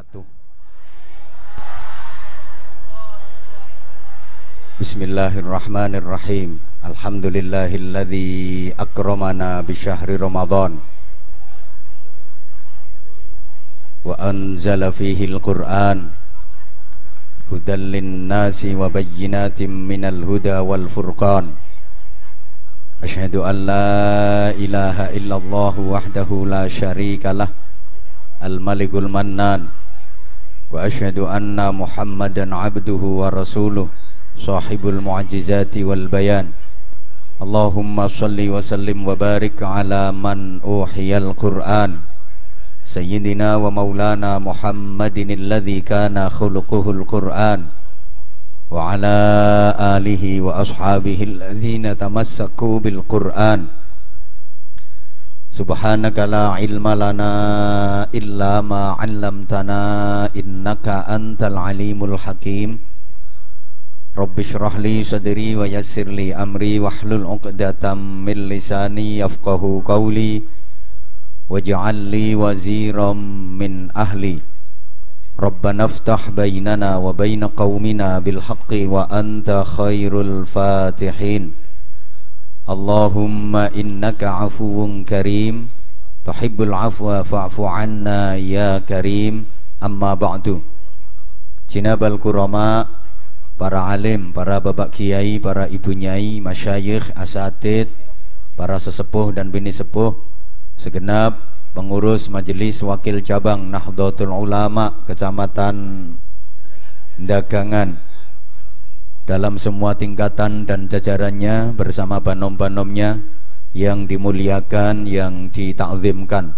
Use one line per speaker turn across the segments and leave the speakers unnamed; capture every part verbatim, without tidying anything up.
wabarakatuh. Bismillahirrahmanirrahim. Alhamdulillahilladzi akramana bi syahri Ramadan wa anzala fihi al-Qur'an hudan lin-nasi wa bayyinatin minal huda wal furqan. Asyhadu an la ilaha illallah wahdahu la syarikalah al-malikul mannan wa asyhadu anna Muhammadan abduhu wa rasuluh sahibul mu'jizati wal bayan. Allahumma salli wa sallim wa barik ala man uhiyal Qur'an sayyidina wa maulana Muhammadin alladhi kana khuluquhul Qur'an wa ala alihi wa ashabihi alladhina tamassaku bil Qur'an. Subhanaka la ilma lana illa ma 'allamtana innaka antal alimul hakim. Rabbi shrah li sadri wa yassir li amri wahlul 'uqdatam min lisani yafqahu qawli waj'al li waziran min ahli. Rabbana iftah bainana wa bain qaumina bil haqqi wa anta khairul fatihin. Allahumma innaka 'afuwun karim tuhibbul 'afwa fa'fu 'anna ya karim. Amma ba'du. Jinabal kurama, para alim, para bapak kiai, para ibu nyai, masyayikh, asatid, para sesepuh dan bini sepuh, segenap pengurus majelis wakil cabang Nahdlatul Ulama Kecamatan Dagangan dalam semua tingkatan dan jajarannya bersama banom-banomnya yang dimuliakan, yang ditakzimkan,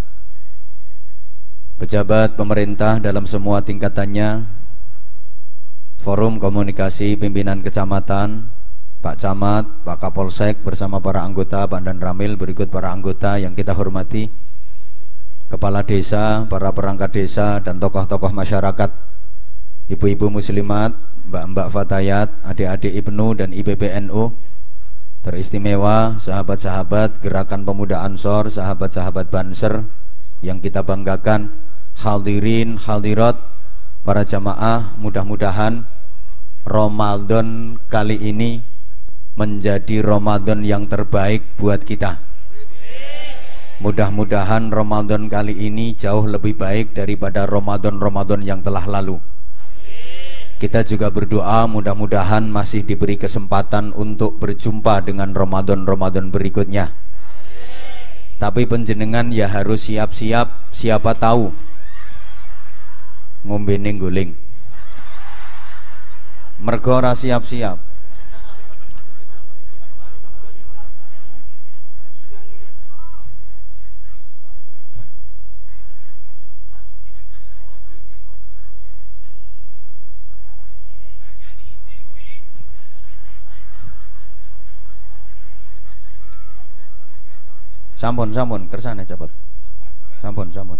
pejabat pemerintah dalam semua tingkatannya, Forum Komunikasi Pimpinan Kecamatan, Pak Camat, Pak Kapolsek bersama para anggota, Pak Dan Ramil, berikut para anggota yang kita hormati, Kepala Desa, para perangkat desa dan tokoh-tokoh masyarakat, ibu-ibu muslimat, mbak-mbak fatayat, adik-adik Ibnu dan I P B N U teristimewa, sahabat-sahabat Gerakan Pemuda Ansor, sahabat-sahabat Banser yang kita banggakan, hadirin, hadirat, para jamaah, mudah-mudahan Ramadan kali ini menjadi Ramadan yang terbaik buat kita. Mudah-mudahan Ramadan kali ini jauh lebih baik daripada Ramadan-Ramadan yang telah lalu. Kita juga berdoa mudah-mudahan masih diberi kesempatan untuk berjumpa dengan Ramadan-Ramadan berikutnya. Tapi penjenengan ya harus siap-siap, siapa tahu ngombe ning guling mergo ora siap-siap. Sampun sampun kersane cepet. Sampun sampun.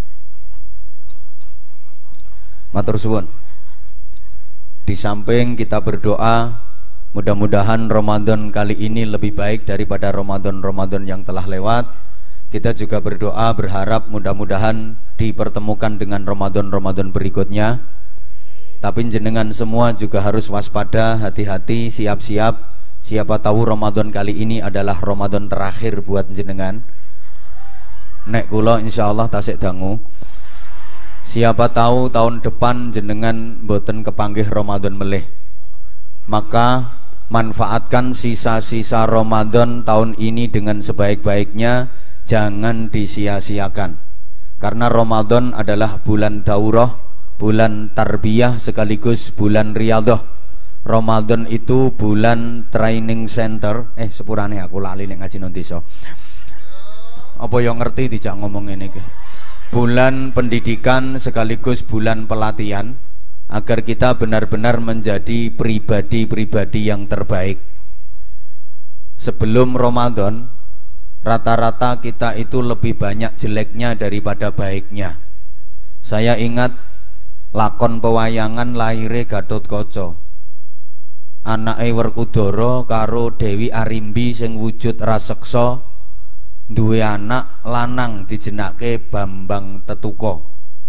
Matur suwun. Di samping kita berdoa mudah-mudahan Ramadan kali ini lebih baik daripada Ramadan-Ramadan yang telah lewat, kita juga berdoa berharap mudah-mudahan dipertemukan dengan Ramadan-Ramadan berikutnya. Tapi jenengan semua juga harus waspada, hati-hati, siap-siap. Siapa tahu Ramadan kali ini adalah Ramadan terakhir buat jenengan. Nek kula insyaallah tasik dangu. Siapa tahu tahun depan jenengan boten kepanggih Ramadan melih. Maka manfaatkan sisa-sisa Ramadan tahun ini dengan sebaik-baiknya, jangan disia-siakan. Karena Ramadan adalah bulan daurah, bulan tarbiyah sekaligus bulan riyadhah. Ramadan itu bulan training center. Eh sepurane aku lali nek ngaji nang desa. Apa yang ngerti dijak ngomong ngene iki. Bulan pendidikan sekaligus bulan pelatihan agar kita benar-benar menjadi pribadi-pribadi yang terbaik. Sebelum Ramadan rata-rata kita itu lebih banyak jeleknya daripada baiknya. Saya ingat lakon pewayangan Laire Gatotkaca. Anake Werkudara karo Dewi Arimbi sing wujud raseksa duwe anak lanang dijenake Bambang Tetuko.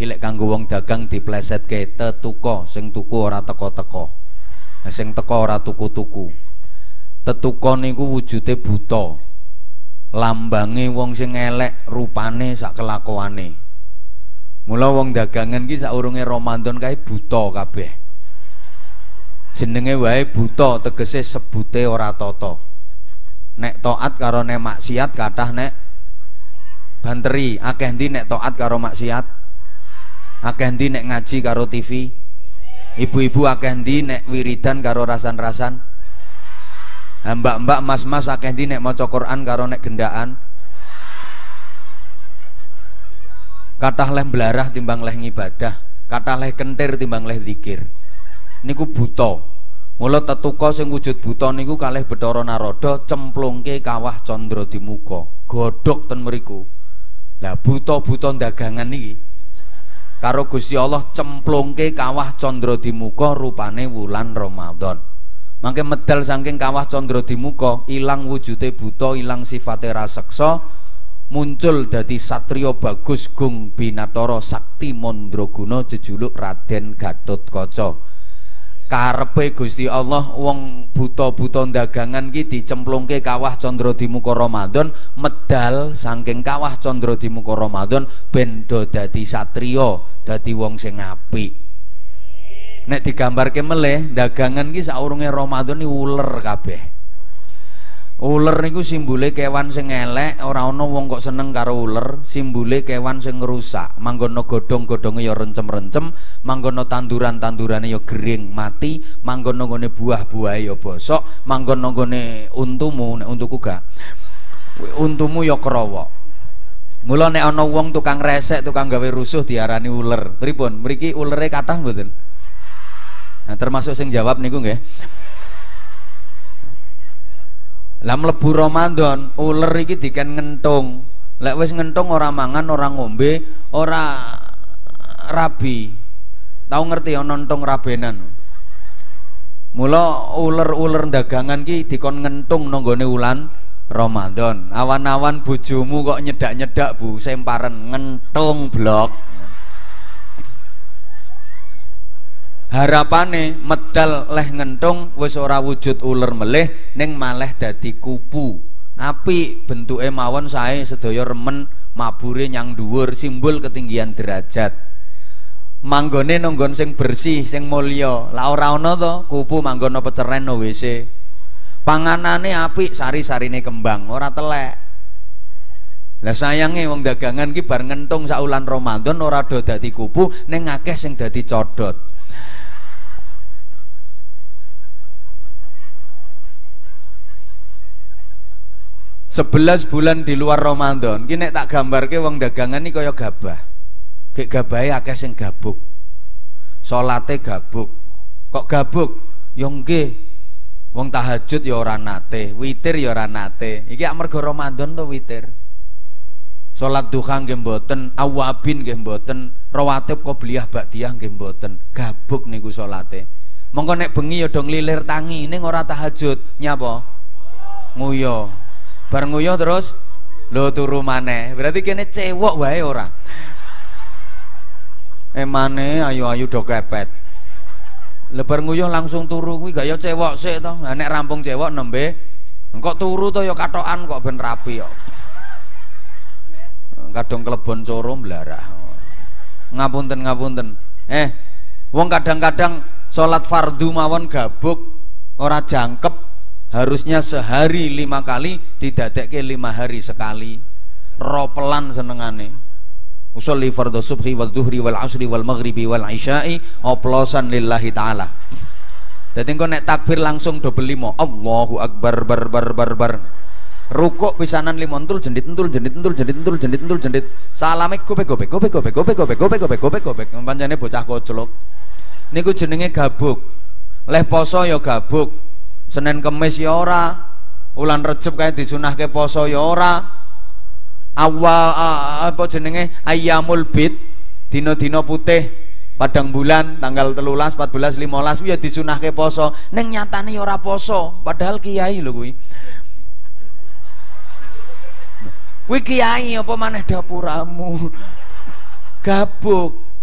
Ilek kanggo wong dagang diplesetke tetuko, sing tuku ora teko-teko. Sing teko ora tuku-tuku. Tetuko niku wujude buta. Lambange wong sing elek, rupane sak kelakuane. Mula wong dagangan ki saurunge Ramadan kae buta kabeh. Jenenge wae buta, tegese sebute ora tata. Nek taat karo nek maksiat kathah nek banteri, akeh ndi nek taat karo maksiat, akeh ndi nek ngaji karo T V, ibu-ibu akeh ndi nek wiridan karo rasan-rasan, mbak-mbak mas-mas akeh ndi nek maca Quran karo nek gendaan, kathah leh blarah timbang leh ngibadah, kathah leh kentir timbang leh zikir. Niku buta. Mula tetuka sing wujud buta niku kalih Bathara Narada cemplungke kawah Candra di muka, godhog ten mriku. Lah buta-buta dagangan niki karo Gusti Allah cemplungke kawah Candra di muka rupane wulan Ramadan. Mangke medal saking kawah Candra di muka, ilang wujude buta, ilang sifate raseksa, muncul dadi satriya bagus gung binatara sakti mandraguna jejuluk Raden Gatotkaca. Karepe Gusti Allah wong buta-buta dagangan ki dicemplungke kawah Candra di muka Ramadan, medal saking kawah Candra di muka Ramadan ben do dadi satriya, dadi wong sing apik. Nek digambarke meleh dagangan ki saurunge Ramadan iki uler kabeh. Uler niku simbole kewan sing elek, ora ana wong kok seneng karo uler, simbole kewan sing ngrusak. Manggono godhong-godhonge ya rencem-rencem, manggono tanduran-tandurane ya gering mati, manggono nggone buah-buahe ya bosok, manggono nggone untumu, nek untuku gak. Untumu ya krowok. Mula nek ana wong tukang resek, tukang gawe rusuh diarani uler. Pripun? Mriki ulere kathah mboten? Nah, termasuk sing jawab niku nggih. Lah mlebu Ramadan, uler iki diken ngentung. Lek wis ngentung ora mangan, ora ngombe, ora rabi. Tau ngerti ana entung rabenan. Mula uler-uler dagangan ki dikon ngentung nang gone wulan Ramadan. Awan-awan bojomu kok nyedak-nyedak Bu, semparen ngentung blok. Harapane medal leh ngentung wis ora wujud uler meleh ning maleh dadi kupu. Apik bentuke mawon sae sedaya remen mabure nyang dhuwur, simbol ketinggian derajat. Manggone nanggon sing bersih, sing mulya. Lah ora ana to kupu manggon peceren no W C. Panganane apik, sari-sarine kembang, ora telek. Lah sayange wong dagangan ki bar ngentung saulan Ramadan ora do dadi kupu ning akeh sing dadi codot. Sebelas bulan di luar Ramadan, ki nek tak gambarke wong dagangan iki kaya gabah. Gek gabahe akeh sing gabuk. Salate gabuk. Kok gabuk? Ya nggih. Wong tahajud ya ora nate, witir ya ora nate. Iki amarga Ramadan to witir. Salat duha nggih mboten, awabin nggih mboten, rawatib qobliyah ba'diyah nggih mboten. Gabuk niku salate. Mongko nek bengi ya do nglilir tangi ning ora tahajud, nyapa? Nguyo. Bar nguyuh terus lho turu maneh. Berarti kene cewek wae ora. Emane ayu-ayu do kepet. Lebar nguyuh langsung turu kuwi gak ya cewek sik to. Lah nek rampung cewek nembe engko turu to ya katokan kok ben rapi kok. Kadung klebon coro mblarah. Ngapunten ngapunten. Eh, wong kadang-kadang salat fardu mawon gabuk ora jangkep. Harusnya sehari lima kali, didadekke lima hari sekali. Ropelan senengane. Usolli fardhu subhi wal dhuhri wal asri wal maghribi wal isya'i oplosan lillahi ta'ala. Dadi engko nek takbir langsung dobel lima. Allahu akbar bar bar bar bar. Rukuk pisanan lima entul jendit entul jendit entul jendit entul jendit entul jendit. Salame gopek gopek gopek gopek gopek gopek gopek gopek gopek gopek. Pancene bocah koclok. Niku jenenge gabuk. Leh poso ya gabuk. Senin Kemis ya ora, ulan Rejab kae disunahke poso ya ora. Awal apa jenenge Ayyamul Bid, dina-dina putih padang bulan tanggal telulas, empat belas, lima belas ya disunahke poso. Ning nyatane ya ora poso, padahal kiai lho kuwi. Kuwi kiai apa maneh dapuramu. Gabuk.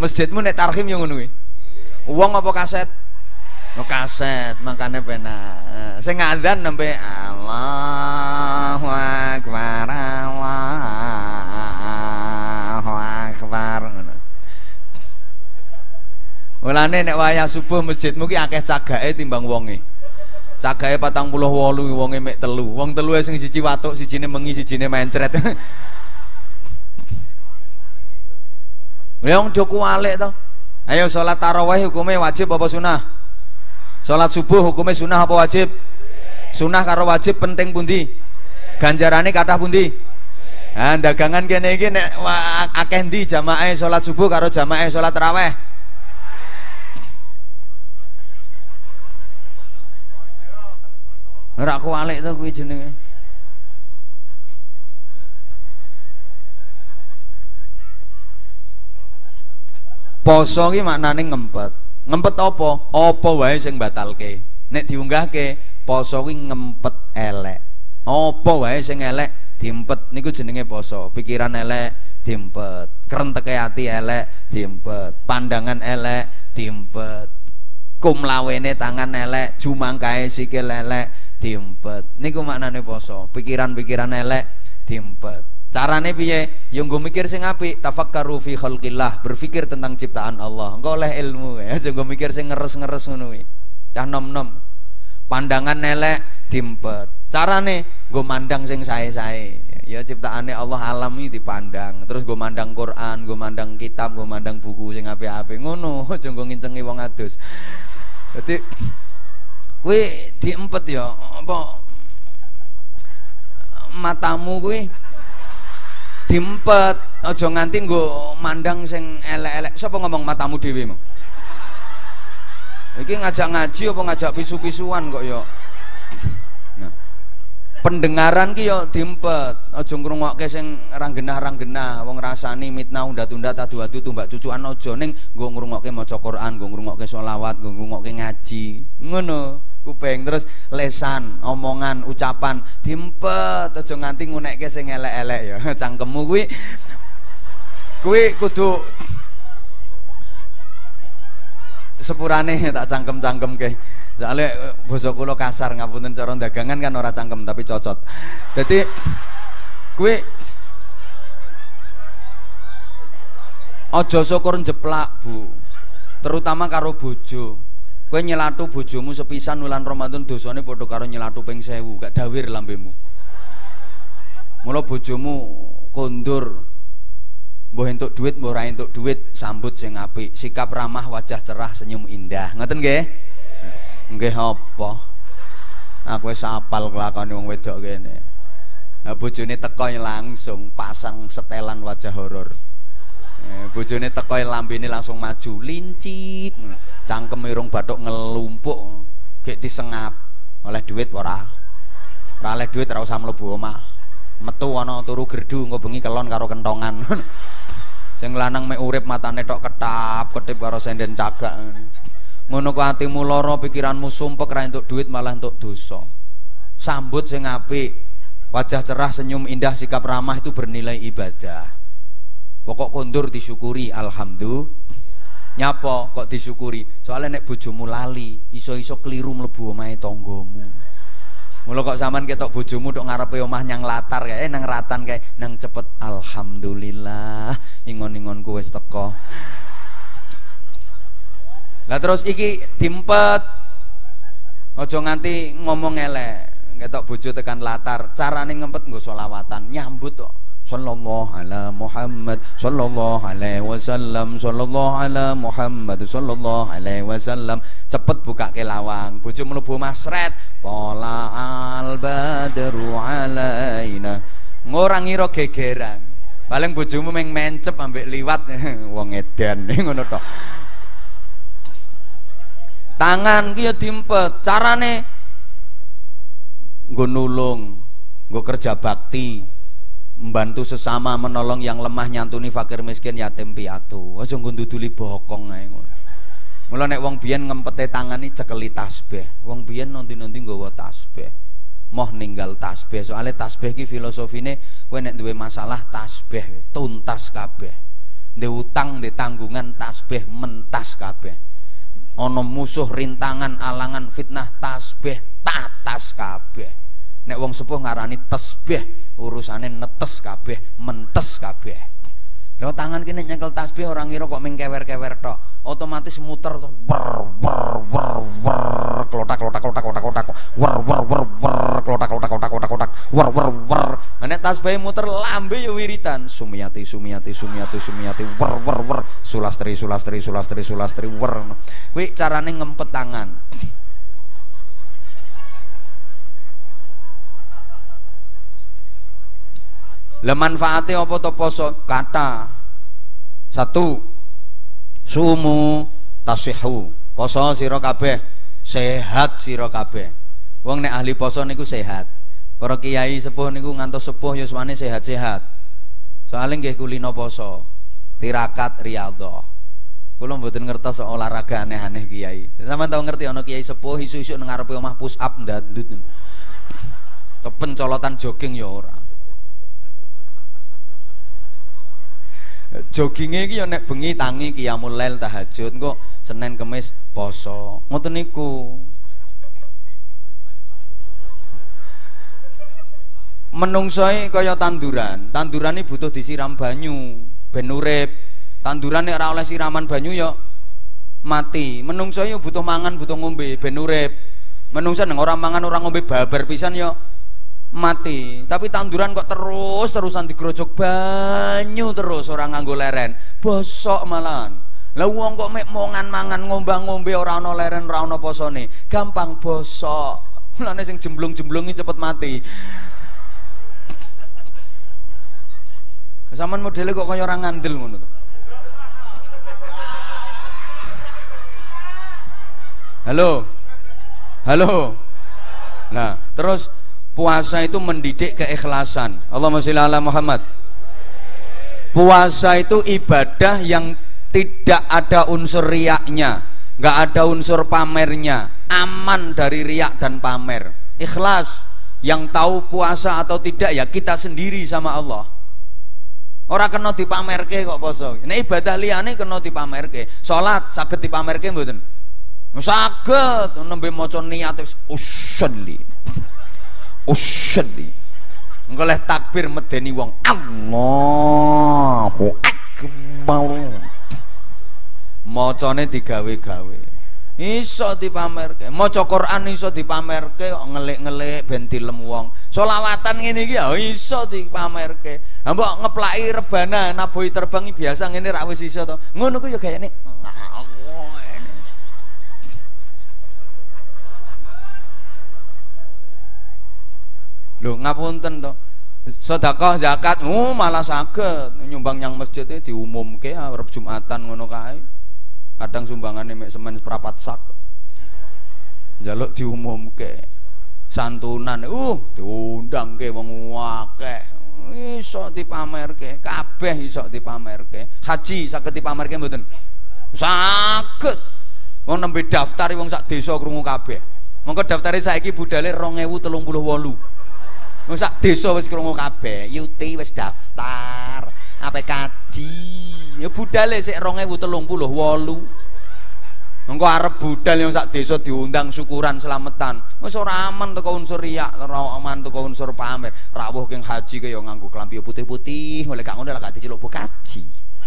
Masjidmu nek tarhim yo ngono kuwi. Wong apa kaset? Oh, kaset, makane penak. Sing ngadzan nembe Allahu Akbar, Allahu Akbar ngono. Mulane nek wayah subuh masjidmu ki akeh cagake timbang wonge. Cagake patang puluh wolu, wonge mek telu. Wong telu sing siji watuk, sijine mengi, sijine mencret. Ya wong do kuwalik to. Ayo salat tarawih hukume wajib apa sunah? Salat subuh hukumnya sunah apa wajib? Sunah karo wajib penting pundi? Ganjarane kathah pundi? Nah, dagangan kene iki nek akeh ndi jamaah salat subuh karo jamaah salat tarawih? Ora kualik to kuwi jenenge. Poso ki maknane ngempet. Ngempet apa? Apa wae sing batalke. Nek diunggahke poso kuwi ngempet elek. Apa wae sing elek diempet niku jenenge poso. Pikiran elek diempet, krenteke ati elek diempet, pandangan elek diempet, kumlawene tangan elek, jumangkae sikil elek diempet. Niku maknane poso. Pikiran-pikiran elek diempet. Carane piye? Ya nggo mikir sing apik, tafakkaru fi khalqillah, berpikir tentang ciptaan Allah. Engko oleh ilmu ya, aja nggo mikir sing ngeres-ngeres ngono kuwi. Cah nom-nom. Pandangan elek diempet. Carane nggo mandang sing sae-sae. Ya ciptaane Allah alam iki dipandang. Terus nggo mandang Quran, nggo mandang kitab, nggo mandang buku sing apik-apik. Ngono, aja nggo ngincengi wong adus. Dadi kuwi diempet ya apa matamu kuwi diempet, aja nganti nggo mandang sing elek-elek. Sapa ngomong matamu dhewe mau? Iki ngajak ngaji apa ngajak pisu-pisuan kok ya. Nah, pendengaran ki ya diempet, aja ngrungokke sing ranggenah-ranggenah, wong rasani mitnah undat-undat adu-adu tumbak cucukan aja ning nggo ngrungokke maca Quran, nggo ngrungokke selawat, nggo ngrungokke ngaji. Ngono. Kuping terus lesan, omongan, ucapan diempet, aja nganti ngunekke sing elek-elek ya. Cangkemmu kuwi kuwi kudu sepurane tak cangkem-cangkemke. Soale basa kula kasar, ngapunten cara dagangan kan ora cangkem tapi cocot. Dadi kuwi aja syukur jeplak, Bu. Terutama karo bojo. Kowe nyelatu bojomu sepisan wulan Ramadan dosane padha karo nyelatu ping sewu, gak dawir lambemu. Mula bojomu kondur, mbuh entuk duit, mbuh ora entuk duit, sambut sing apik, sikap ramah, wajah cerah, senyum indah. Ngoten nggih? Nggih apa? Aku wis apal kelakone wong wedok kene. Nah bojone teko langsung pasang setelan wajah horor. Eh, bojone teko lambene langsung maju lincip, cangkem irung bathuk ngelumpuk, gek disengap. Oleh duit ora? Ora oleh duit ora usah mlebu omah. Metu ana turu gerdu engko bengi kelon karo kentongan. Sing lanang mek urip matane tok ketap, ketip karo senden cagak. Ngono ku atimu lara, pikiranmu sumpek, ra entuk duit malah entuk dosa. Sambut sing apik, wajah cerah, senyum indah, sikap ramah itu bernilai ibadah. Pokok kondur disyukuri, alhamdulillah. Nyapa kok disyukuri? Soalnya nek bojomu lali, iso-iso keliru mlebu omahe tanggamu. Mula kok sampean ketok bojomu tok ngarepe omah nyang latar kae nang ratan kae nang cepet, alhamdulillah ingon-ingonku wis teko. Lah terus iki diempet. Aja nganti ngomong elek. Ketok bojo tekan latar, carane ngempet nggo selawatan, nyambut kok. Sallallahu ala Muhammad sallallahu alaihi wasallam, sallallahu ala Muhammad sallallahu alaihi wasallam. Cepet buka ke lawang, bojo mlebu masret, qala al badru alaina. Ngora ngira gegeran. Paling bojomu meng mencep ambek liwat wong edan ngono tok. Tangan ki ya diempet, carane nggo nulung, nggo kerja bakti. Membantu sesama, menolong yang lemah, nyantuni fakir miskin, yatim piatu. Aja nggo nduduli bokong ae ngono. Mula nek wong biyen ngempete tangani cekeli tasbih. Wong biyen nondi-nondi nggawa tasbih. Moh ninggal tasbih. Soale tasbih ki filosofine kowe nek duwe masalah tasbih tuntas kabeh. Ndek utang, ndek tanggungan, tasbih mentas kabeh. Ana musuh, rintangan, alangan, fitnah, tasbih tatas kabeh. Nek wong sepuh ngarani tasbih, urusane netes kabeh, mentes kabeh. Lho tangan kene nyekel tasbih orang ngira kok ming kewer-kewer tok. Otomatis muter tuh wer wer wer wer klotak klotak klotak klotak klotak wer wer wer wer klotak klotak klotak klotak klotak wer wer wer. Nek tasbih muter lambe ya wiritan sumiyati sumiyati sumiyati sumiyati wer wer wer sulastri sulastri sulastri sulastri wer. Kuwi carane ngempet tangan. Lah manfaate apa to poso? Kata satu, sumu tasihu, poso sira kabeh sehat sira kabeh. Wong nek ahli poso niku sehat. Para kiai sepuh niku ngantos sepuh yuswane sehat-sehat. Soale nggih kulino poso, tirakat riyadhah. Kula mboten ngertos olahraga aneh-aneh kiai. Sampeyan tau ngerti ana kiai sepuh isu-isu nang ngarepe omah push up ndandut. Kepencolotan jogging ya ora. Joggingnya iki ya nek bengi tangi qiyamul lail tahajud engko Senin Kemis poso. Ngoten niku. Menungsoe kaya tanduran. Tanduran iki butuh disiram banyu ben urip. Tanduran nek ora oleh siraman banyu ya mati. Menungso yo butuh mangan, butuh ngombe ben urip. Menungso nek ora mangan, ora ngombe babar pisan yo mati. Tapi tanduran kok terus-terusan digrojok banyu terus ora nganggo leren, bosok malahan. Lah wong kok mek mongan-mangan ngombang-ngombe ora ana leren, ora ana posone, gampang bosok. Mulane sing jemblung-jemblungi cepet mati. Sampeyan modele kok kaya ora ngandel ngono to. Halo. Halo. Nah, terus puasa itu mendidik keikhlasan. Allahumma sholli ala Muhammad. Puasa itu ibadah yang tidak ada unsur riaknya, nggak ada unsur pamernya, aman dari riak dan pamer. Ikhlas. Yang tahu puasa atau tidak ya kita sendiri sama Allah. Ora kena dipamerke kok poso. Nek ibadah liyane kena dipamerke. Salat saged dipamerke mboten? Saged nembe maca niat usolli. Usolli. Engko leh takbir medeni wong Allahu Akbar. Macane digawe-gawe. Iso dipamerke. Maca Quran iso dipamerke kok ngelik-ngelik ben dilem wong. Selawatan ngene iki ya iso dipamerke. Ha mbok ngeplaki rebana naboi terbang biasa ngene ra wis iso to. Ngono ku ya gayane. Lho ngapunten to. Sedekah zakat oh malah saged nyumbang yang masjid e diumumke arep Jumatan ngono kae. Kadang sumbangane mek semen seprapat sak. Njaluk diumumke. Santunan uh diundangke wong akeh. Iso dipamerke, kabeh iso dipamerke. Haji saged dipamerke mboten? Saged. Wong nembe daftar wong sak desa krungu kabeh. Monggo daftare saiki budale dua ribu telung puluh wolu. Wong sak desa wis krungu kabeh. Yuti wis daftar. Ape kaji. Ya budale sik dua ribu telung puluh wolu. Engko arep budal yang sak desa diundang syukuran selamatan. Wis ora aman teko unsur riak, ora aman teko unsur pamer. Rawuh keng haji kaya nganggo klambi putih-putih, oleh gak ngono lah gak diceluk kaji.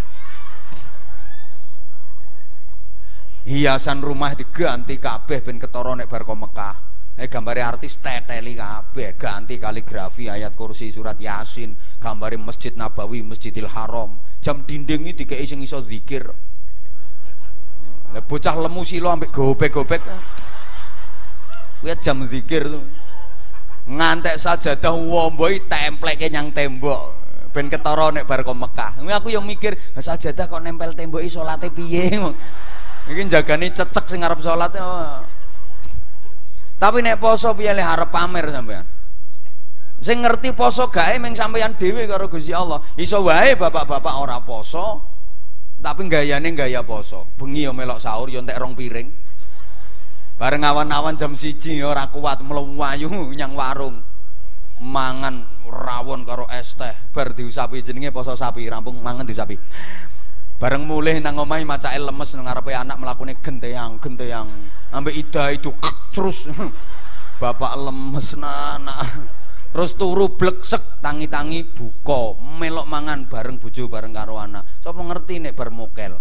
Hiasan rumah diganti kabeh ben ketara nek bar Mekah. Eh gambare artis teteli kabeh, ganti kaligrafi ayat kursi surat Yasin, gambare Masjid Nabawi, Masjidil Haram. Jam dinding iki dikeki sing iso zikir. Lah bocah lemu silo ambek gopek-gopek. Kuwi jam zikir tuh. Ngantek sajadah womboi templeke nyang tembok ben ketara nek bar Mekah. Aku yang mikir, sajadah kok nempel tembok iki salate piye? Iki jagane cecek sing arep salat. Tapi nek poso piye le arep pamer sampean. Sing ngerti poso gae meng sampean dhewe karo Gusti Allah. Iso wae bapak-bapak ora poso. Tapi gayane gaya poso. Bengi yo melok sahur yo entek rong piring. Bareng awan-awan jam siji yo ora kuat mlayu nyang warung. Mangan rawon karo es teh bar diusapi jenenge poso sapi, rampung mangan diusapi. Bareng mulih nang omahe macake lemes nang ngarepe anak mlakune genteyang genteyang ambek ida itu terus bapak lemes anak terus turu bleksek tangi-tangi buka melok mangan bareng bojo bareng karo anak. Sapa ngerti nek bar mokel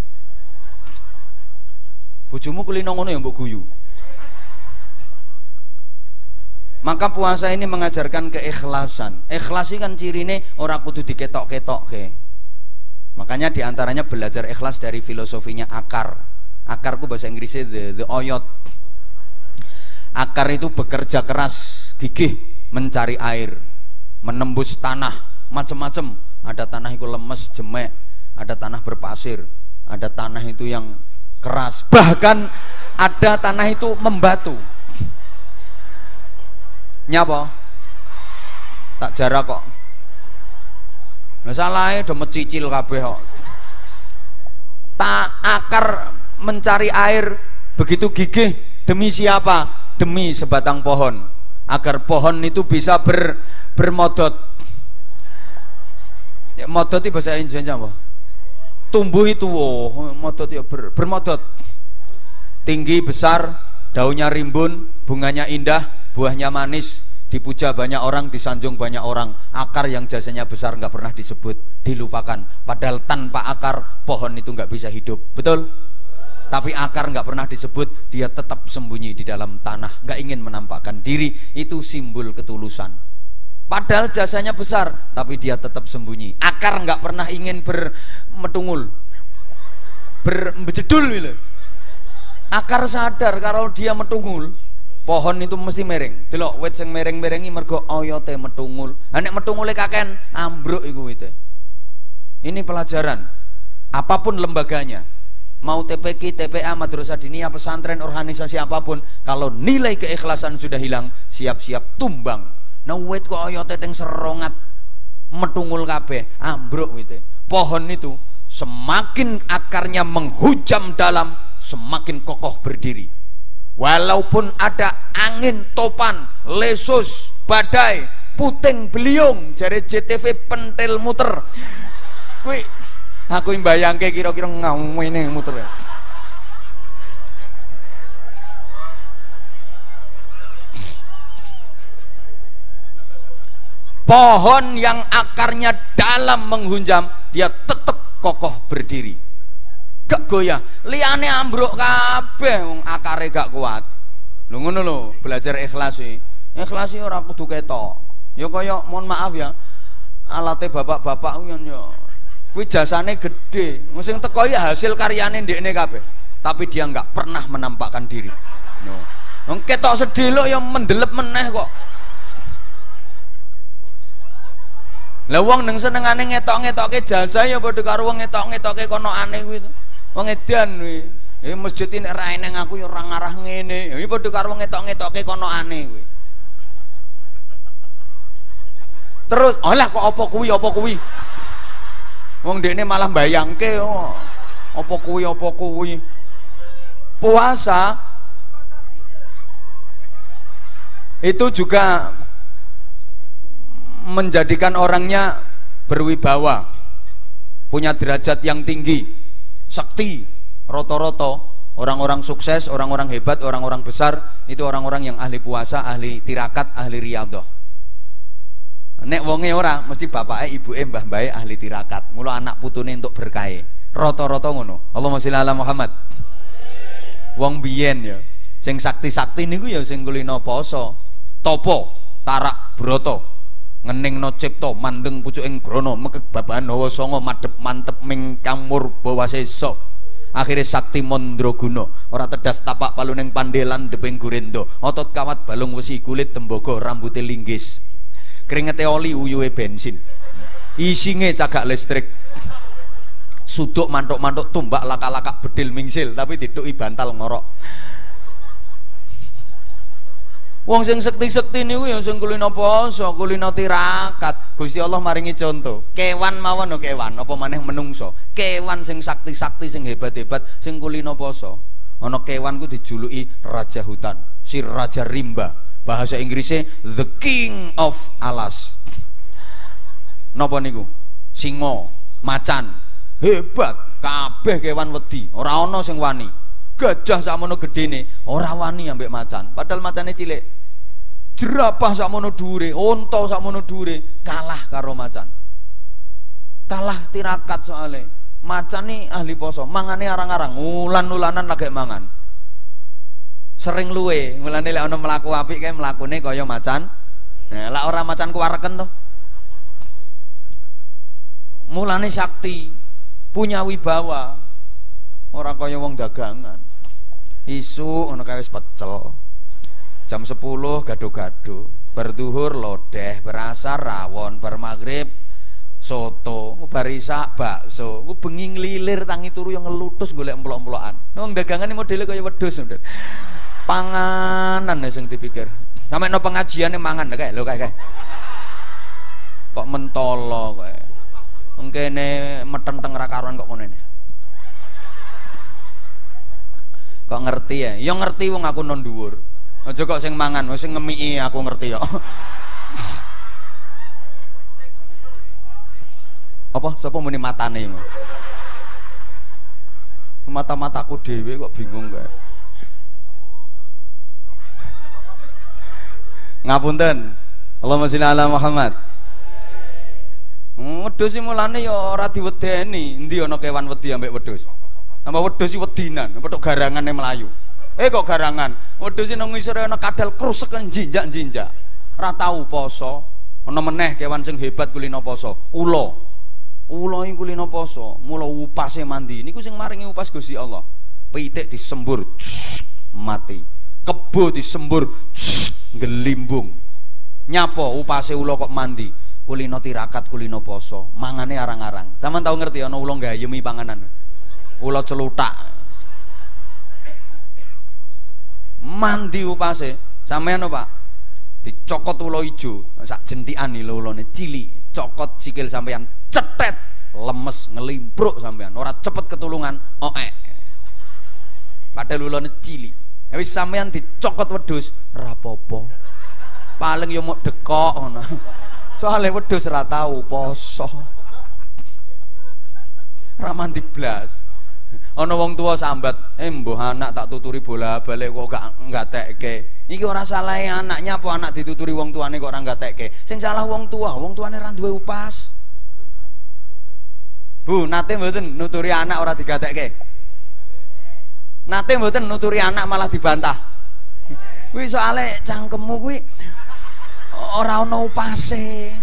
bojomu kulino ngono ya mbok guyu. Maka puasa ini mengajarkan keikhlasan. Ikhlas ini kan cirine ora kudu diketok-ketokke. Makanya diantaranya belajar ikhlas dari filosofinya akar. Akarku bahasa Inggrisnya the, the oyot. Akar itu bekerja keras, gigih mencari air, menembus tanah, macam-macam. Ada tanah itu lemes, jemek, ada tanah berpasir, ada tanah itu yang keras, bahkan ada tanah itu membatu. Nyapa? Tak jarak kok. Masalahnya udah mencicil kabeh kok. Tak akar mencari air begitu gigih demi siapa? Demi sebatang pohon, agar pohon itu bisa ber, bermodot. Ya, modot itu bahasa Indonesia apa? Tumbuh itu, oh, modot ya ber, bermodot. Tinggi, besar, daunnya rimbun, bunganya indah, buahnya manis, dipuja banyak orang, disanjung banyak orang. Akar yang jasanya besar nggak pernah disebut, dilupakan. Padahal tanpa akar pohon itu nggak bisa hidup, betul? Tapi akar nggak pernah disebut, dia tetap sembunyi di dalam tanah, nggak ingin menampakkan diri. Itu simbol ketulusan. Padahal jasanya besar, tapi dia tetap sembunyi. Akar nggak pernah ingin bermetungul, berjedul gitu. Akar sadar kalau dia metungul, pohon itu mesti mereng. Delok wit sing mereng-merengi mergo oyote metungul. Ha nek metungule kaken ambruk iku wite. Ini pelajaran. Apapun lembaganya, mau T P Q, T P A, madrasah diniyah, pesantren, organisasi apapun, kalau nilai keikhlasan sudah hilang, siap-siap tumbang. Nah wit kok oyote teng serongat metungul kabeh, ambruk wite. Pohon itu semakin akarnya menghujam dalam, semakin kokoh berdiri. Walaupun ada angin topan, lesus, badai, puting beliung, jare J T V pentil muter. Kuwi aku mbayangke kira-kira ngene muter. Pohon yang akarnya dalam menghunjam, dia tetap kokoh berdiri. Gak goyah, liane ambruk kabeh wong akare gak kuat. Lho ngono lho, belajar ikhlas iki. Ikhlas iki ora kudu ketok. Ya kaya mohon maaf ya, alate bapak-bapak kuwi ya. Kuwi jasane gede. Sing teko ya hasil karyane ndekne kabeh. Tapi dia enggak pernah menampakkan diri. No. Wong ketok sedelok ya mendelep meneh kok. Lah wong nang senengane ngetok-ngetokke jasa ya padha karo wong ngetok-ngetokke kono aneh kuwi. Wong edan kuwi. Eh masjid iki nek ra eneng aku ya ora ngarah ngene. Iki padha karo ngetok-ngetokke kono aneh kuwi. Terus, alah kok apa kuwi apa kuwi? Wong dekne malah bayangke oh. Apa kuwi apa kuwi. Puasa itu juga menjadikan orangnya berwibawa, punya derajat yang tinggi, sakti. Roto-roto orang-orang sukses, orang-orang hebat, orang-orang besar itu orang-orang yang ahli puasa, ahli tirakat, ahli riyadhah. Nek wonge ora mesti bapake ibuke mbah-mbahe ahli tirakat, mula anak putune entuk berkahe. Rata-rata ngono. Allahumma sholli ala Muhammad. Wong biyen ya, sing sakti-sakti niku ya sing kulino poso, topo, tarak, broto, ngeningno cipta, mandeng pucuking grana, mekek babahan hawa sanga, madhep mantep ming kamur bawasesa. Akhire sakti mandraguna, ora tedas tapak paluning pandelan deping gurenda, otot kawat balung wesi kulit tembaga rambute linggis. Keringete oli uyuhe bensin, isinge cagak listrik, suduk mantuk-mantuk tumbak laka-laka bedil mingsil tapi dituki bantal ngorok. Wong sing sekti-sekti niku ya sing kulino poso, kulino tirakat. Gusti Allah maringi contoh, kewan mawon no kewan, apa maneh menungso. Kewan sing sakti-sakti sing hebat-hebat sing kulino poso. Ana kewan ku dijuluki raja hutan, si raja rimba. Bahasa Inggrisnya the king of alas. Napa niku? Singo, macan. Hebat, kabeh kewan wedi, ora ana sing wani. Gajah sakmono gedene ora wani ambek macan, padahal macane cilik. Jerapah sakmono dhuwure, unta sakmono dhuwure kalah karo macan. Kalah tirakat soalnya. Macan nih ahli poso, mangane arang-arang, ulan-ulanan lagi mangan. Sering luwe, mulane lek ana mlaku apik kae mlakune kaya macan. Nah, lek ora macan kuwareken to. Mulane sakti, punya wibawa. Ora kaya wong dagangan. Isu ana kae wis pecel. Jam sepuluh gado-gado, berduhur lodeh, berasar rawon, bermaghrib soto, barisak bakso. Ku bengi nglilir tangi turu yang ngelutus golek emplok-emplokan. Wong dagangan iki modele kaya wedhus. Panganan sing dipikir. Sampe no pengajiane mangan kae lho kae kae. Kok mentolo kae. Engkene metenteng ra karuan kok ngono. Kok ngerti ya? Ya ngerti wong aku non dhuwur. Aja kok sing mangan, sing ngemiki aku ngerti ya. Apa sapa muni matane? Mata-mataku dhewe kok bingung kae. Ngapunten. Allahumma sholli ala Muhammad. Wedhus iki mulane ya ora diwedeni. Endi ana kewan wedi ambek wedhus. Tambah wedhus iki wedinan, petuk garangane melayu. Eh kok garangan? Wedhus iki nang ngisore ana kadal krusek njinjak-njinjak. Ora tau poso. Ana meneh kewan sing hebat kulino poso. Ula. Ula iki kulino poso, mula upase mandi. Niku sing maringi upas Gusti Allah. Pitik disembur mati. Kebo disembur ngelimbung. Nyapa upase ula kok mandi. Kulino tirakat, kulino poso. Mangane arang-arang. Sampeyan tau ngerti ana ula gayemi panganan. Ula celutak. Mandi upase. Sampeyan Pak. Dicokot ula ijo, sak jentikan iki lho ulane cilik. Cokot sikil sampeyan cetet, lemes ngelimpruk sampeyan. Ora cepet ketulungan, oek. Padahal ulane cilik. Wis sampeyan dicokot wedhus, ora apa-apa. Paling yo mok dekok ngono. Soale wedhus ora tau poso. Ra mandi blas. Ana wong tua sambat, "Eh mbuh anak tak tuturi bola-balik kok gak ngatekke." Iki ora salahe anaknya apa anak dituturi wong tuane kok ora ngatekke. Sing salah wong tua, wong tuane ora duwe upas. Bu, nate mboten nuturi anak ora digatekke. Nate mboten nuturi anak malah dibantah. Kuwi soalé cangkemmu kuwi ora ana upase.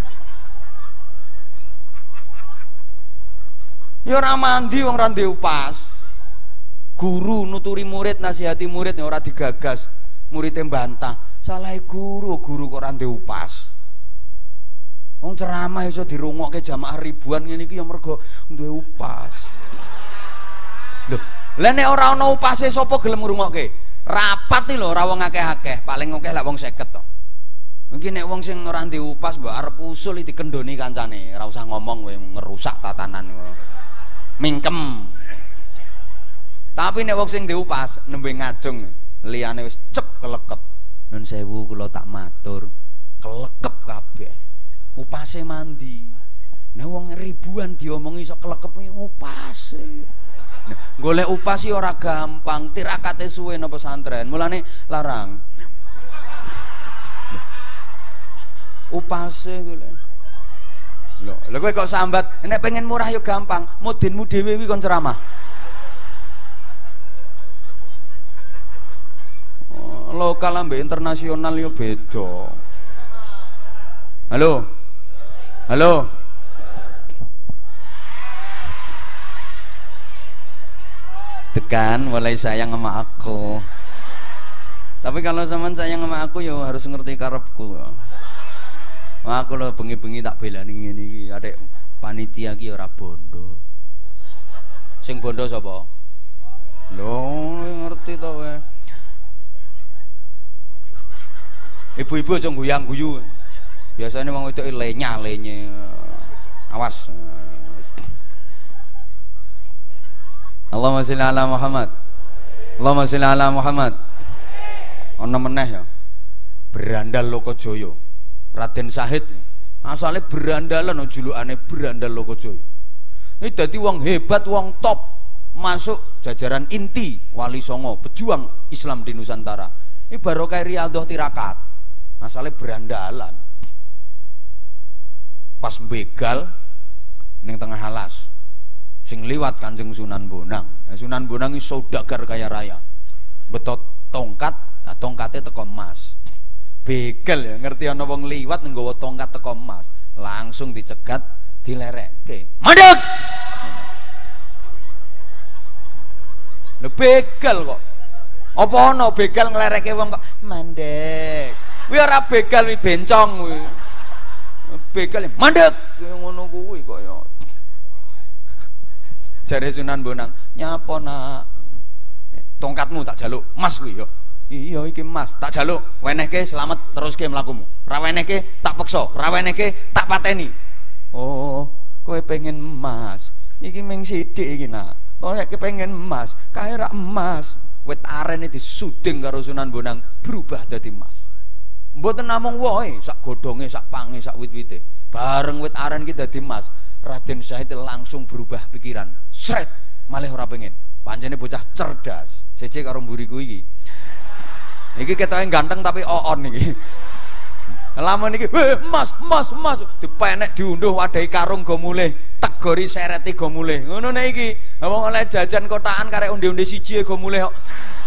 Ya ora mandi wong ora duwe upas. Guru nuturi murid, nasihati murid ya ora digagas. Muridnya bantah. Salah guru, guru kok ora duwe upas. Wong ceramah iso dirungokke jamaah ribuan ngene iki ya mergo duwe upas. Lho, lha nek ora ana upase sapa gelem ngrungokke? Rapat iki lho ora wong akeh-akeh, paling akeh lak wong seket to. Mungkin nek wong sing ora duwe upas mbok arep usul dikendoni kancane, ora usah ngomong kowe ngerusak tatanan. Mingkem. Tapi nek wong sing duwe upas nembe ngajung, liyane wis cep kelekep. Nun sewu kula tak matur, kelekep kabeh. Upase mandi. Nek wong ribuan diomongi iso kelekep upase. Nah, golek upas iki ora gampang, tirakate suwe nang pesantren. Mulane larang. Upase golek. Lho, lha kowe kok sambat, nek pengen murah ya gampang, modinmu dhewe kuwi kon ceramah. Oh, lokal ambek internasional ya beda. Halo. Halo. Tekan mulai sayang sama aku. Tapi kalau zaman sayang sama aku ya harus ngerti karepku. Aku lho bengi-bengi tak belani ngene iki, adek panitia ki ora bondo. Sing bondo sapa? Lho, ngerti to kowe. Ibu-ibu aja guyang-guyu. Biasanya wong wedok lenya-lenye. Awas. Allahumma sholli ala Muhammad. Allahumma sholli ala Muhammad. Ana meneh ya. Berandal Lokajaya. Raden Sahid. Asale berandalan julukane Berandal Lokajaya. Ini dadi wong hebat, wong top, masuk jajaran inti Wali Songo, pejuang Islam di Nusantara. Ini baru kayak Riyadhah Tirakat. Masalahnya berandalan. Pas begal ning tengah alas. Sing liwat Kanjeng Sunan Bonang. Sunan Bonang ini saudagar kaya raya. Betot tongkat, nah tongkatnya teko emas. Begal ya, ngerti ana wong liwat nggawa tongkat teko emas, langsung dicegat, dilerekke. Mandek. Lho begal kok. Apa ana begal nglerekke wong kok mandek. Kuwi ora begal, kuwi bencong kuwi. Begal mandek ngono kuwi kaya. Jare Sunan Bonang, "Nyapa nak? Tongkatmu tak jaluk, emas kuwi yo." "Iya iki emas, tak jaluk, wenehke selamat teruske mlakumu. Ra wenehke tak peksa, ra wenehke tak pateni." "Oh, kowe pengen emas. Iki ming sithik iki nak. Kowe nek pengen emas, kae ra emas." Wit arene disuding karo Sunan Bonang berubah dadi emas. Mboten namung wohe, sak godhonge, sak pange, sak wit-wite. Bareng wit aren iki dadi emas, Raden Syahid langsung berubah pikiran. Sret, malih ora pengen. Pancene bocah cerdas. Sece karo mburiku iki. Iki ketoke ganteng tapi oon iki. Lamun iki, "Weh, emas, emas, emas." Dipenek diunduh wadahi karung go mulih, tegori sereti go mulih. Ngono nek iki. Wong oleh jajan kotakan karek onde-onde siji go mulih kok.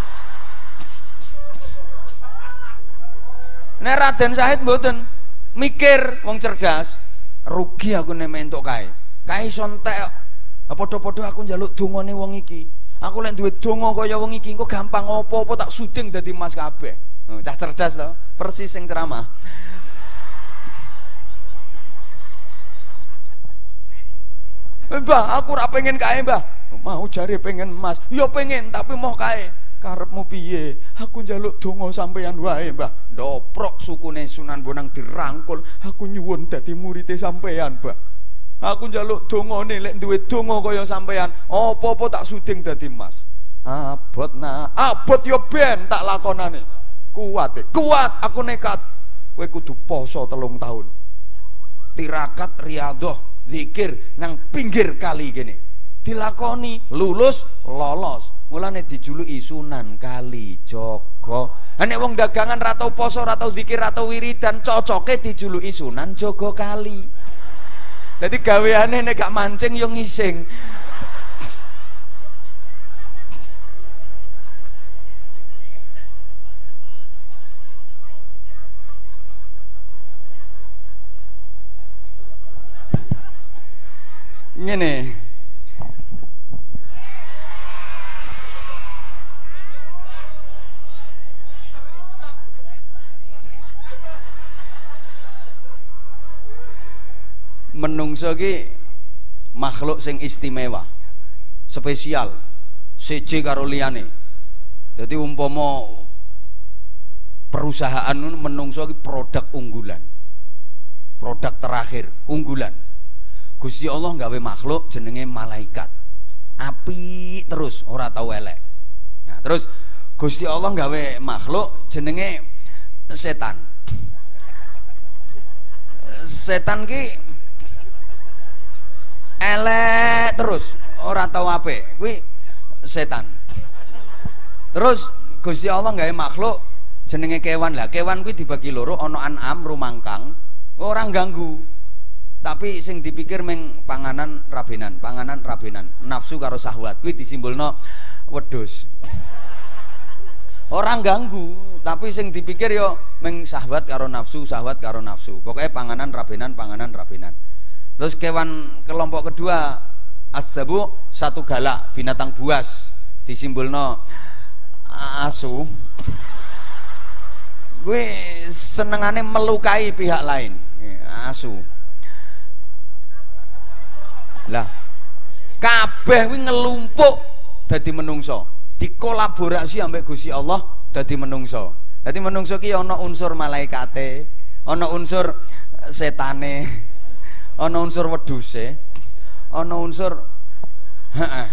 Nek Raden Syahid mboten mikir wong cerdas. Rugi aku nek entuk kae. Kae iso entek. Padha-padha aku njaluk dongane wong iki. Aku lek duwe donga kaya wong iki engko gampang apa-apa tak suding dadi emas kabeh. Oh, cah cerdas to, persis sing ceramah. "Mbah, aku ora pengen kae, Mbah." "Mau jare pengen emas." "Ya pengen, tapi mau kae." "Karepmu piye?" "Aku njaluk donga sampeyan wae, Mbah." Ndoprok sukune Sunan Bonang dirangkul. "Aku nyuwun dadi murid sampeyan, Mbah. Aku njaluk dongane, lek duwe donga kaya sampeyan, apa-apa tak suding dadi emas." "Abot nah, abot ya ben tak lakonane." "Kuat, e. Kuat, aku nekat." "Kowe kudu poso telung tahun. Tirakat Riyadhah, zikir nang pinggir kali kene. Dilakoni, lulus, lolos. Mulane dijuluki Sunan Kalijaga. Nek wong dagangan ra tau poso, ra tau zikir, ra tau wiridan, cocoke dijuluki Sunan Jaga Kali. Dadi gaweane nek gak mancing yo ngising. Ngene. Menungso ki makhluk sing istimewa, spesial, seje karo liyane. Jadi umpama perusahaan menungso ki produk unggulan, produk terakhir unggulan. Gusti Allah nggawe makhluk jenenge malaikat, api terus ora tau elek. Nah, terus Gusti Allah nggawe makhluk jenenge setan. Setan ki elek terus ora tau apik, kuwi setan. Terus Gusti Allah nggawe makhluk jenenge kewan. Lah kewan kuwi dibagi loro, ana an'am rumangkang, ora ganggu. Tapi sing dipikir meng panganan rabenan, panganan rabenan, nafsu karo syahwat kuwi disimbolno wedhus. Ora ganggu, tapi sing dipikir yo meng syahwat karo nafsu, syahwat karo nafsu. Pokoknya panganan rabenan, panganan rabenan. Terus kewan kelompok kedua asabu, satu galak, binatang buas, disimbolno asu. Gue senengane melukai pihak lain, asu. Lah kabeh kuwi ngelumpuk dadi menungso, dikolaborasi ambek Gusti Allah dadi menungso. Dadi menungso ki ana unsur malaikate, ana unsur setane, ana unsur wedhuse, ana unsur heeh.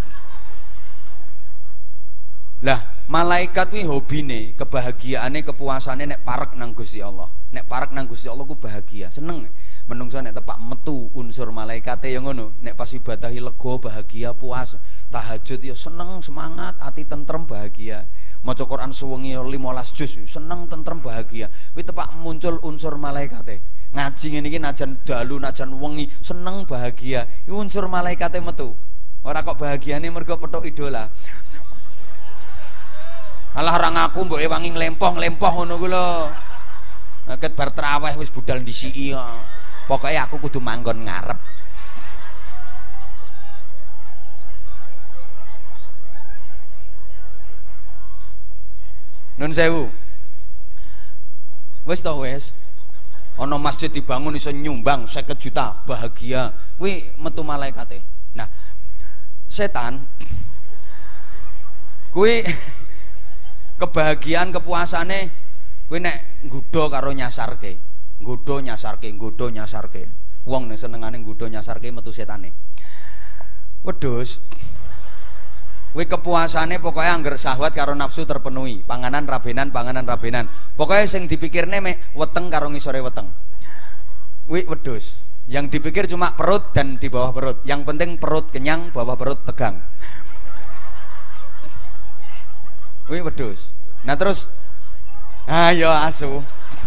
Lah malaikat kuwi hobine, kebahagiaane, kepuasane nek parek nang Gusti Allah. Nek parek nang Gusti Allah ku bahagia, seneng. Menungso nek tepak metu unsur malaikate ya ngono. Nek pas ibadahi lega, bahagia, puas, tahajud ya seneng, semangat, hati tentrem, bahagia. Maca Quran suwengi lima belas juz, seneng, tentrem, bahagia. Kuwi tepak muncul unsur malaikate. Ngaji ngene iki najan dalu, najan wengi, seneng, bahagia. Iki unsur malaikate metu. Ora kok bahagiane mergo petuk idola. Alah ora ngaku mbok e wangi nglempong-lempong ngono ku lho. Nek bar traweh wis budal ndisiki kok. Pokoke aku kudu manggon ngarep. Nun sewu. Wis to wis. Ana masjid dibangun iso nyumbang seket juta, bahagia. Kuwi metu malaikate. Nah, setan kuwi kebahagiaan kepuasane kuwi nek nggodha karo nyasarke. Nggodha nyasarke, nggodha nyasarke. Wong nek senengane nggodha nyasarke metu setane. Wedhus. Kuwi kepuasane pokoke angger syahwat karo nafsu terpenuhi, panganan rabenan, panganan rabenan. Pokoke sing dipikirne mek weteng karo ngisore weteng. Kuwi wedhus. Yang dipikir cuma perut dan di bawah perut. Yang penting perut kenyang, bawah perut tegang. Kuwi wedhus. Nah terus ayo asu.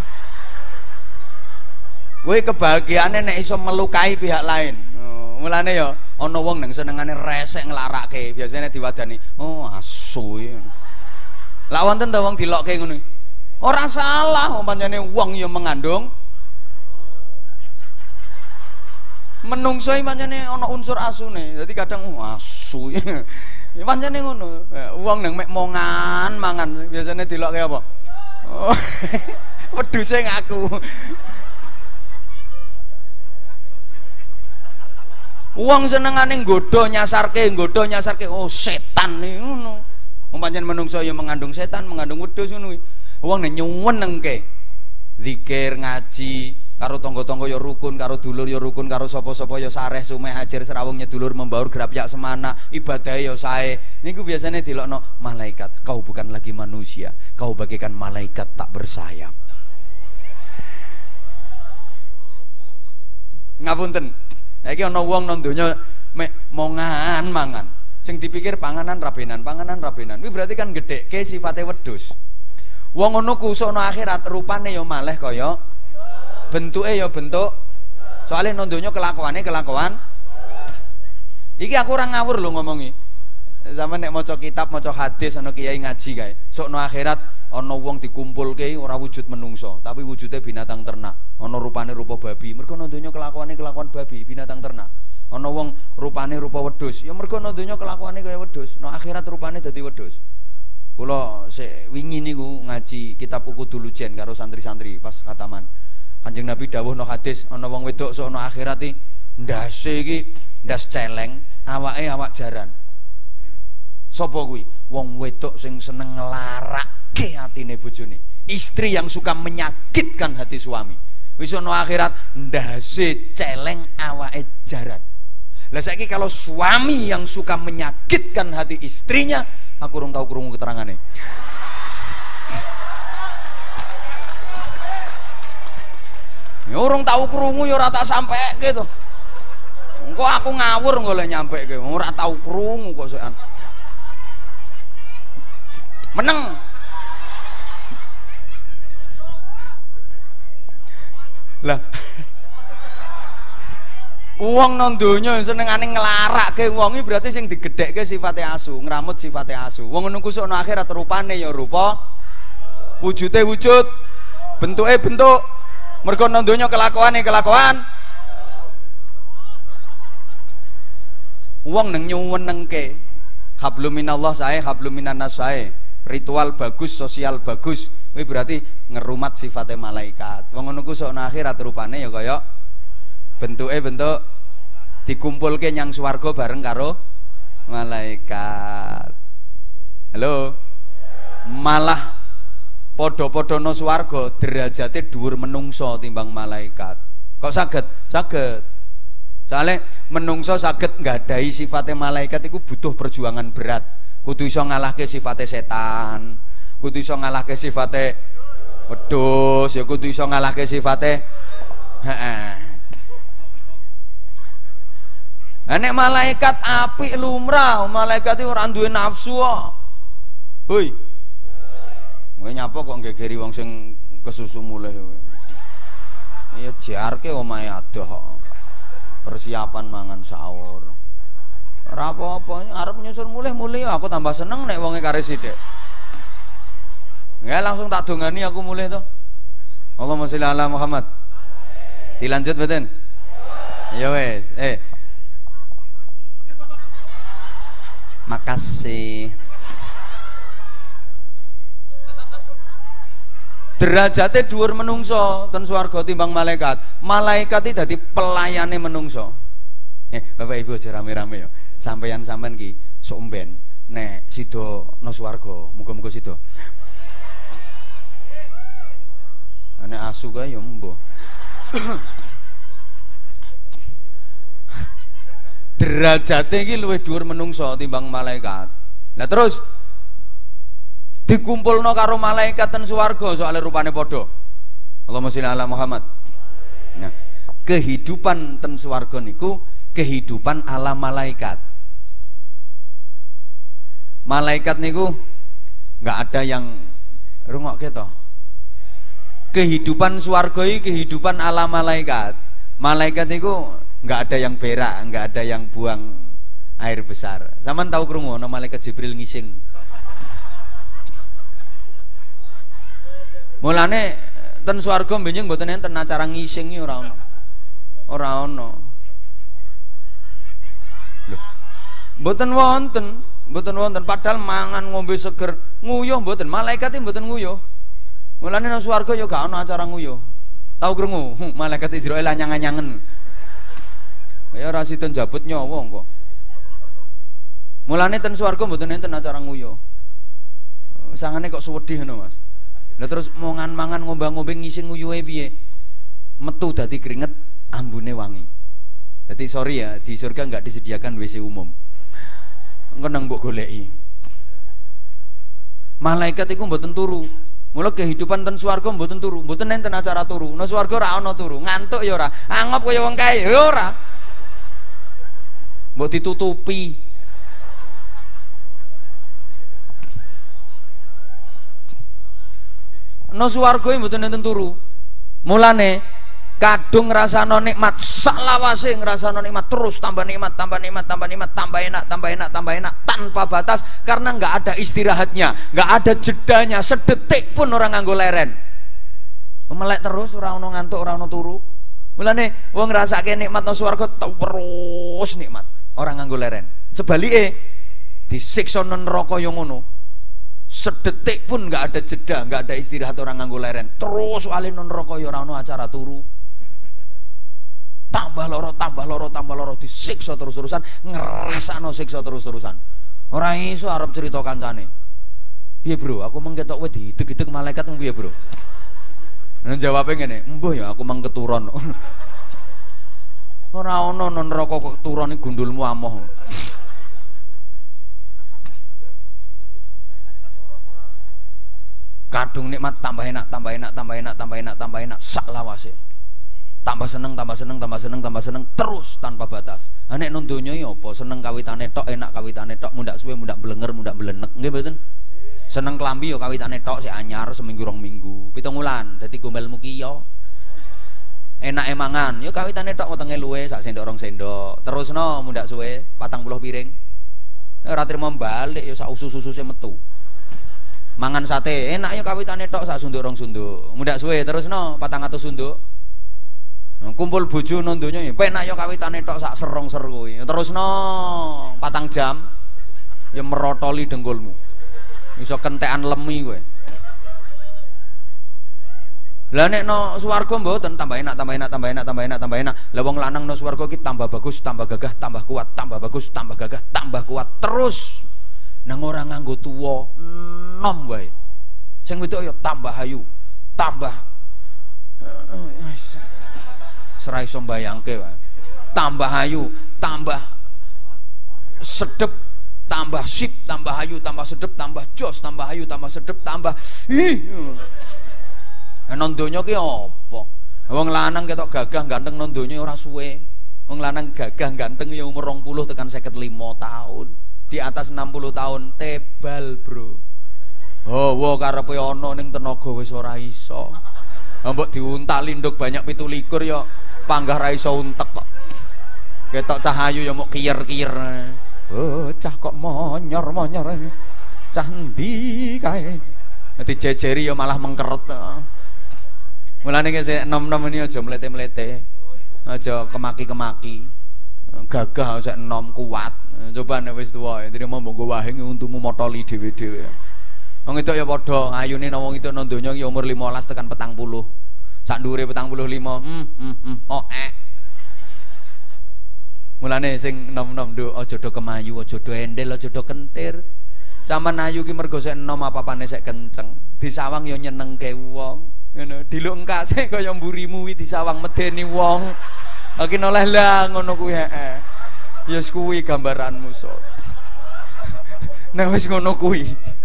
Kuwi kebahagiaane nek iso melukai pihak lain. Oh, mulane ya ana wong nang senengane resek nglarake, biasane diwadani, "Oh, asu." Lah wonten ta wong dilokke ngono. Ora salah, pancene wong ya mengandung menungso iki pancene ana unsur asune. Dadi kadang oh, asu. Ya pancene ngono. Wong nang mek mongan mangan, biasane dilokke apa? Oh, wedhuse ngaku. Wong senengane nggodha nyasarke, nggodha nyasarke, oh setan iki ngono. Wong pancen menungso ya mengandung setan, mengandung wedhus ngono kuwi. Wong nek nyuwenengke zikir, ngaji, karo tangga-tangga ya rukun, karo dulur ya rukun, karo sapa-sapa ya sareh, sumeh, hajar, serawung, nyedulur, membaur, grapyak, semana, ibadah ya sae. Niku biasane dilokno malaikat. Kau bukan lagi manusia, kau bagaikan malaikat tak bersayap. Ngapunten. Iki ana wong nang donya mek mongan mangan. Sing dipikir panganan rabenan, panganan rabenan. Kuwi berarti kan gedhekke sifate wedhus. Wong ngono ku sok ana akhirat rupane ya maleh kaya bentuke ya bentuk. Soale nang donya kelakuane kelakuan. Iki aku ora ngawur lho ngomongi. Zaman nek maca kitab, maca hadis ana kiai ngaji kae. Sok ana akhirat ana wong dikumpulke ora wujud menungso, tapi wujude binatang ternak. Ana rupane rupa babi, mergo nang donya kelakuane kelakuan babi, binatang ternak. Ana wong rupane rupa wedhus, ya mergo nang donya kelakuane kaya wedhus, nang akhirat rupane dadi wedhus. Kula sik wingi niku ngaji kitab Ukudulujen karo santri-santri pas khataman. Kanjeng Nabi dawuh nang hadis, ana wong wedok sok ana akhirat iki ndase iki ndas celeng, awake awak jaran. Sapa kuwi? Wong wedok sing seneng nglarake atine bojone. Istri yang suka menyakitkan hati suami. Wis ana akhirat ndase celeng awake jaran. Lah saiki kalau suami yang suka menyakitkan hati istrinya, aku urung tau krungu keterangane. Ya urung tau krungu ya ora tak sampeke to. Engko aku ngawur golek nyampeke, ora tau krungu kok sekan. Meneng. Lah wong nang donya senengane nglarake wong iki berarti sing digedhekke sifate asu, ngramut sifate asu. Wong ngono ku sok ana akhirat rupane ya rupa, wujude wujud, bentuke bentuk. Mergo nang donya kelakuane kelakuan. Wong nang nyuwenengke hablum minallah sae, hablum minannas sae. Ritual bagus, sosial bagus. Kuwi berarti ngerumat sifate malaikat. Wong ngono ku sok ana akhirat rupane ya kaya bentuke bentuk dikumpulke nyang swarga bareng karo malaikat. Halo. Malah padha-padha nang swarga derajate dhuwur menungso timbang malaikat. Kok saged? Saged. Soale menungso saged nggadahi sifate malaikat iku butuh perjuangan berat. Kudu iso ngalahke sifate setan, kudu iso ngalahke sifate wedhus, ya kudu iso ngalahke sifate heeh. Nek malaikat apik lumrah, malaikat iki ora duwe nafsu kok. Hoi. Kowe nyapa kok nggegeri wong sing kesusu mulih kowe. Iya jarke omahe adoh kok. Persiapan mangan sahur. Ora apa-apa, arep nyusul mulih-mulih aku tambah seneng nek wonge kare sithik. Nggak langsung tak dongani aku mulih to. Allahumma sholli ala Muhammad. Dilanjut mboten? Ya wes, eh. Makasih. Derajate dhuwur menungso ten swarga timbang malaikat. Malaikat iki dadi pelayane menungso. Eh, Bapak Ibu aja rame-rame ya. Sampeyan-sampeyan ki sok mben nek sida nang swarga, muga-muga sida. Nek asu kae ya mbuh. Derajate iki luwih dhuwur menungso timbang malaikat. Nah terus dikumpulno karo malaikat ten swarga soalnya rupane padha. Allahumma sholli ala Muhammad. Nah, kehidupan ten swarga niku kehidupan ala malaikat. Malaikat niku nggak ada yang rungokke to. Kehidupan swarga iki kehidupan ala malaikat. Malaikat niku nggak ada yang berak, nggak ada yang buang air besar. Zaman tahu krungu ana malaikat Jibril ngising. Mulane ten swarga mbenjing mboten enten acara ngising iki ora ono. Ora ono. Lho. Mboten wonten, mboten wonten padahal mangan ngombe seger, nguyuh mboten. Malaikat iki mboten nguyuh. Mulane nang swarga ya gak ono acara nguyuh. Tahu krungu? Malaikat Israil anyang-anyangen. Ya ora sida njabut nyawa kok. Mulane ten swarga mboten enten acara nguyuh. Sangane kok suwedih ngono, Mas. Lah terus mangan-mangan ngombe-ngombe ngising nguyuhe piye? Metu dadi keringet, ambune wangi. Jadi sorry ya, di surga nggak disediakan W C umum. Engko nang mbok goleki. Malaikat iku mboten turu. Mula kehidupan ten swarga mboten turu, mboten enten acara turu. Nang swarga ora ana turu, ngantuk ya ora, angop kaya wong kae ya ora. Mbok ditutupi. Nang swarga mboten enten turu. Mulane kadung ngrasano nikmat sak lawase ngrasano nikmat terus tambah nikmat tambah nikmat tambah nikmat tambah enak tambah enak tambah enak tanpa batas karena nggak ada istirahatnya, nggak ada jedanya sedetik pun orang nganggo leren. Melek terus ora ono ngantuk ora ono turu. Mulane wong ngrasake nikmat nang swarga terus nikmat, orang nganggo leren. Sebalike disiksa nang neraka yo ngono. Sedetik pun nggak ada jeda, nggak ada istirahat orang nganggo leren. Terus soalé nang neraka yo ora ono acara turu. Tambah loro, tambah loro, tambah loro disiksa terus-terusan, ngerasakno siksa terus-terusan. Ora iso arep cerita kancane. Piye, Bro? Aku mengketok kowe diideg-ideg malaikat piye, Bro? Nang jawabe ngene, "Mbuh ya aku mang keturon." Ora ono nang neraka kok keturone gundulmu amoh. Kadung nikmat tambah enak, tambah enak, tambah enak, tambah enak, tambah enak, sak lawase. Tambah seneng, tambah seneng, tambah seneng, tambah seneng terus tanpa batas. Ha nek nang donya ya apa? Seneng kawitane tok, enak kawitane tok, mundak suwe, mundak blenger, mundak belenek. Nggih mboten? Seneng klambi ya kawitane tok sik anyar seminggu rong minggu, pitung wulan dadi gombelmu ki ya. Enake mangan ya kawitane tok wetenge luwe sak sendok rong sendok. Terusno mundak suwe patang puluh piring. Ora trimo balik ya sak usus-ususe metu. Mangan sate enak ya kawitane tok sak sunduk rong sunduk. Mundak suwe terusno patang atus sunduk. Kumpul bojo nang donya ya penak ya kawitane tok sak serong-ser kuwi. Terusno patang jam ya merotoli dengkulmu. Iso kentekan lemi kowe. Lah nek no swarga mboten tambah enak, tambah enak, tambah enak, tambah enak, tambah enak. Lah wong lanang no swarga ki tambah bagus, tambah gagah, tambah kuat, tambah bagus, tambah gagah, tambah kuat terus. Nang ora nganggo tuwa enom wae. Sing wedok ya tambah ayu, tambah serai iso mbayangke wae. Tambah ayu, tambah sedep, tambah sip, tambah ayu, tambah sedep, tambah jos, tambah ayu, tambah sedep, tambah ih. Nang donya ki apa? Wong lanang ketok gagah ganteng nang donya ora suwe. Wong lanang gagah ganteng ya umur rong puluh tekan seket lima tahun. Di atas enam puluh tahun tebal, Bro. Hawa karepe ana ning tenaga wis ora iso. Mbok diuntak linduk banyak pitu likur ya panggah ra iso untek kok. Ketok cah ayu ya mok kiyer-kiyer. Oh, cah kok monyor-monyor. Cah endi kae. Dijejeri ya malah mengkeret. Mulane ki enom-enom ini aja mlete-mlete. Aja kemaki-kemaki. Gagah sik enom kuat. Coba nek wis tuwa, ntrimo mbok wae untumu motoli dhewe-dhewe. Wong itu ya padha ayune nang wong itu nang donya ya umur limolas tekan petang puluh. Sak ndure petang puluh lima. Hmm, hmm, hmm. Oh, eh. Mulane sing enom-enom nduk aja do kemayu, aja do endel, aja do kentir. Sampeyan ayu ki mergo sik enom apa-apane sik kenceng. Disawang ya nyenengke wong. Ngono. Diluk engkase kaya mburimu wi disawang medeni wong. Lagi noleh lah ngono kuwi heeh. Ya wis kuwi gambaranmu so. Nek wis ngono kuwi.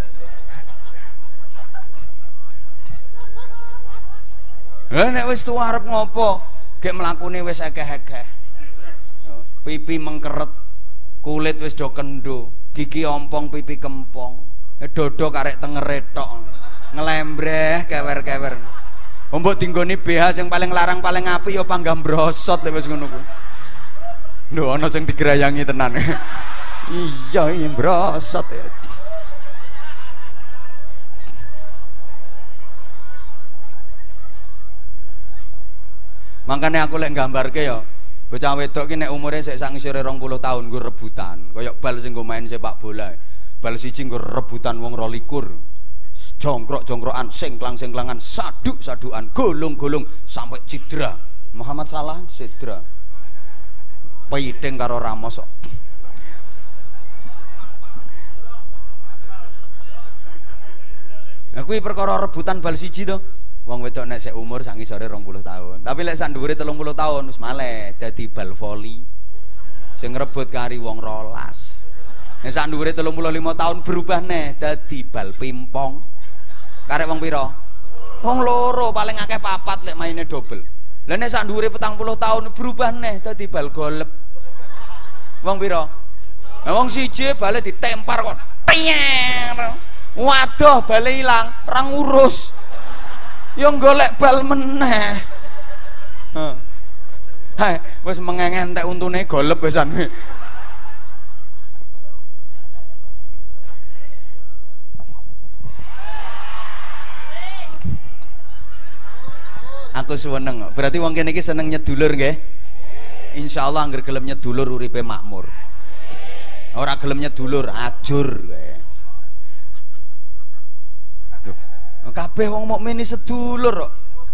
Lah nek wis tuwa arep ngopo? Gek mlakune wis akeh-akeh. Pipi mengkeret, kulit wis do kendo, gigi ompong, pipi kempong. Dodo karek tengere tok. Ngelembreh kewer-kewer. Mbok dinggoni B H sing paling larang paling apik ya panggah brosot lek wis ngono kuwi. Lho ana sing digerayangi tenan. Iya, iya brosot ya. Makanya aku lek nggambarke ya, bocah wedok ki nek umure sik sak ngisore rong puluh tahun nggo rebutan, kaya bal sing nggo main sepak bola. Bal siji nggo rebutan wong rong likur. Jongkrok-jongkrokan, sengklang-sengklangan, saduk-sadukan, golong-golong sampai cedera. Muhammad Salah cedera. Pideng karo Ramos kok. Nah kuwi perkara rebutan bal siji to. Wong wedok nek sik umur sak ngisore rong puluh tahun. Tapi lek sak dhuwure telung puluh tahun wis maleh dadi bal voli. Sing ngrebut kari wong rolas. Nek sak dhuwure telung puluh lima tahun berubah neh dadi bal pimpong. Karek wong pira? Wong loro, paling akeh papat lek maine double. Lah nek sak dhuwure petang puluh tahun berubah neh dadi bal golep. Wong pira? Lah wong siji bale ditempar kok. Tiyer. Waduh bale ilang, ora ngurus. Ya golek bal meneh. Heeh. Hai, wis mengengentek untune golep wisan. Aku seneng. Berarti wong kene iki seneng nyedulur nggih. Insyaallah angger gelem nyedulur uripe makmur. Ora gelem nyedulur ajur kowe. Lho, kabeh wong mukmin iki sedulur kok.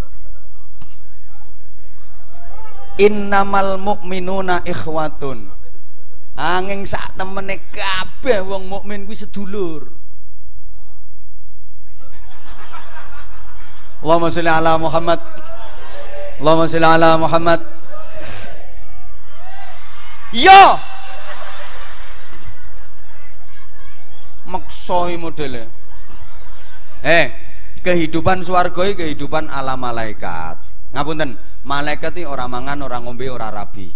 Innamal mu'minuna ikhwatun. Anging sak temene kabeh wong mukmin kuwi sedulur. Allahumma sholli ala Muhammad. Allahumma sholli ala Muhammad. Ya. Maksoi modele. Eh, kehidupan swarga iki kehidupan ala malaikat. Ngapunten, malaikat iki ora mangan, ora ngombe, ora rabi.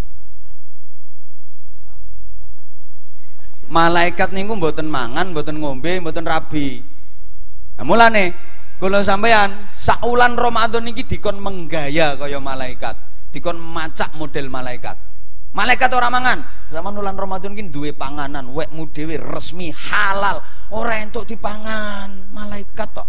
Malaikat niku mboten mangan, mboten ngombe, mboten rabi. Nah, mulane kula sampean saulan Ramadan iki dikon menggaya kaya malaikat, dikon macak model malaikat. Malaikat ora mangan, zaman wulan Ramadan iki duwe panganan, wekmu dhewe resmi halal, ora entuk dipangan, malaikat tok.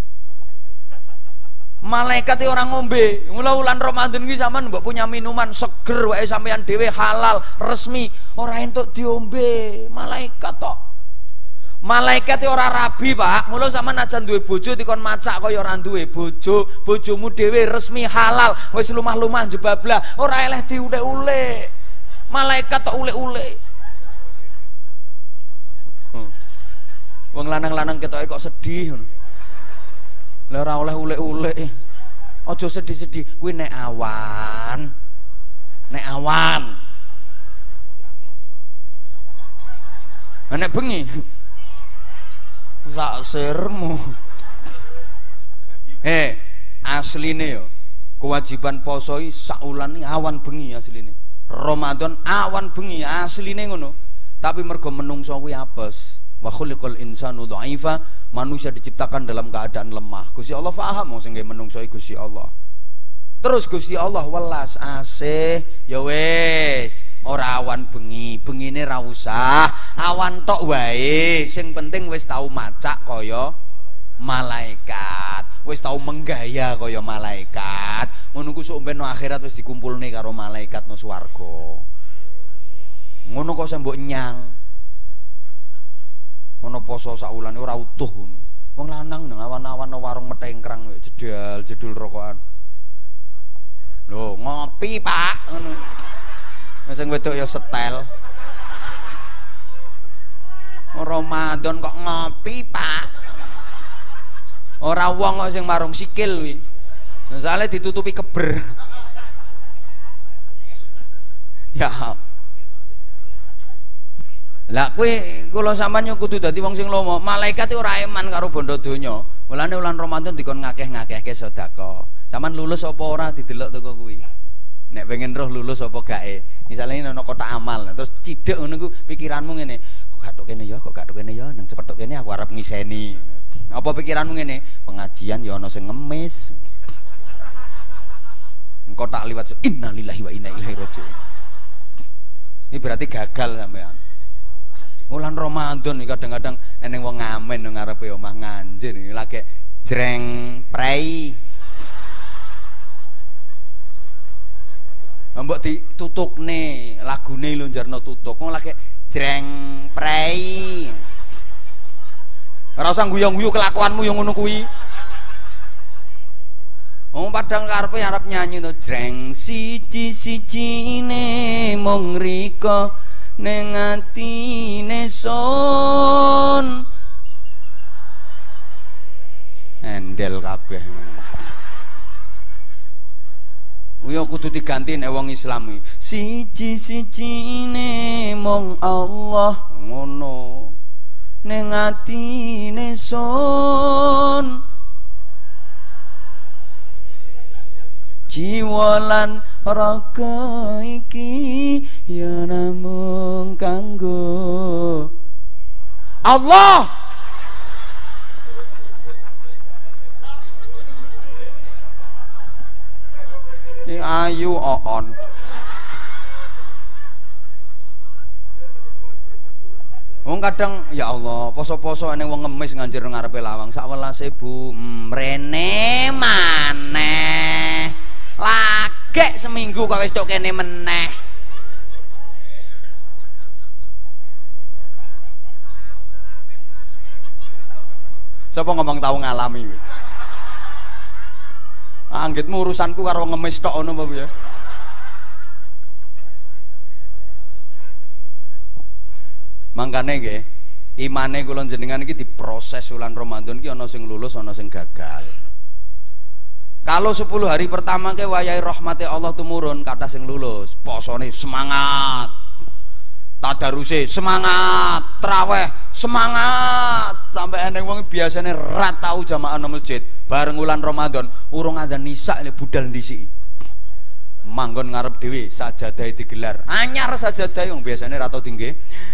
Malaikat iki ora ngombe, mula wulan Ramadan iki sampean mbok punya minuman seger wae sampean dhewe halal, resmi, ora entuk diombe, malaikat tok. Malaikat itu ora rabi pak, mula sama najan duwe bojo dikon macak kaya ora duwe bojo, bojomu dhewe resmi halal, wis lumah-lumah jebablah, ora eleh diule-ule. Malaikat tok ule-ule. Hmm. Wong lanang-lanang ketoke kok sedih ngono. Lah ora oleh ule-ule. Aja sedih-sedih, kuwi nek awan. Nek awan. Nek bengi sak sirmu. Eh, asline yo kewajiban poso iki saulan iki awan bengi asline. Ramadan awan bengi asline ngono. Tapi mergo menungso kuwi apes. Wa khuliqal insanu dhaifa, manusia diciptakan dalam keadaan lemah. Gusti Allah paham wong sing menungso iki Gusti Allah. Terus Gusti Allah welas asih, ya wis, ora awan bengi, bengine ra usah, awan tok wae. Sing penting wis tau macak kaya malaikat, wis tau menggaya kaya malaikat. Ngono ku sok ben no akhirat wis dikumpulne karo malaikat no swarga. Ngono kok sembok nyang. Ngono poso sak wulane ora utuh ngono. Wong lanang nang awan-awan no warung metengkrang jedal jedul rokokan. Lho, ngopi, Pak, ngono. Sing wedok ya setel. Ramadan kok ngopi, Pak. Ora wong kok sing marung sikil kuwi. Soale ditutupi keber. Ya. Lah kuwi kula sampean yo kudu dadi wong sing lomo. Malaikat iki ora eman karo bondo donya. Mulane wulan Ramadan dikon ngakeh-ngakehke sedekah. Sampeyan lulus apa ora didelok teko kuwi. Nek pengen roh lulus apa gae. Misalnya ana kotak amal, terus cidek ngono ku pikiranmu ngene, kok gak tok kene ya, kok gak tok kene ya, nang cepet tok kene aku arep ngiseni. Apa pikiranmu ngene, pengajian ya ana sing ngemis. Engko tak liwat innalillahi wa inna ilaihi raji'un. Ini berarti gagal sampean. Wulan Ramadan iki kadang-kadang eneng wong ngamen nang ngarepe omah nganjir lagi jreng prei. Mbok ditutukne lagune lho jarno tutuk. Wong lagi jreng prei. Ora usah guyu-guyu kelakuanmu yang ngono kuwi. Wong padang karepe arep nyanyi to jreng siji-sijine mung rika ning atine son. Endel kabeh. Kuwi kudu diganti nek wong Islam iki. Siji-sijine mung Allah ngono. Ning atine son. Jiwa lan raga iki ya namung kanggo Allah. Ini ayu oon. Wong kadang ya Allah, poso-poso eneng wong ngemis nganjir ngarepe lawang sak welase Bu, mrene maneh. Lagek seminggu kok wis tok kene meneh. Sapa ngomong tau ngalami kuwi? Anggitmu urusanku karo ngemis tok ngono apa ya? Mangkane nggih, imane kula jenengan iki diproses wulan Ramadan iki ana sing lulus ana sing gagal. Kalau sepuluh hari pertama ke wayahe rahmate Allah tumurun, kathah sing lulus, posone semangat. Tadaruse semangat, traweh semangat, sampai eneng wong biasane ra tau jamaah nang masjid, bareng wulan Ramadan urung adzan nisa le budal ndisiki. Manggon ngarep dhewe sajadahe digelar. Anyar sajadahe wong biasane ra tau tinggi.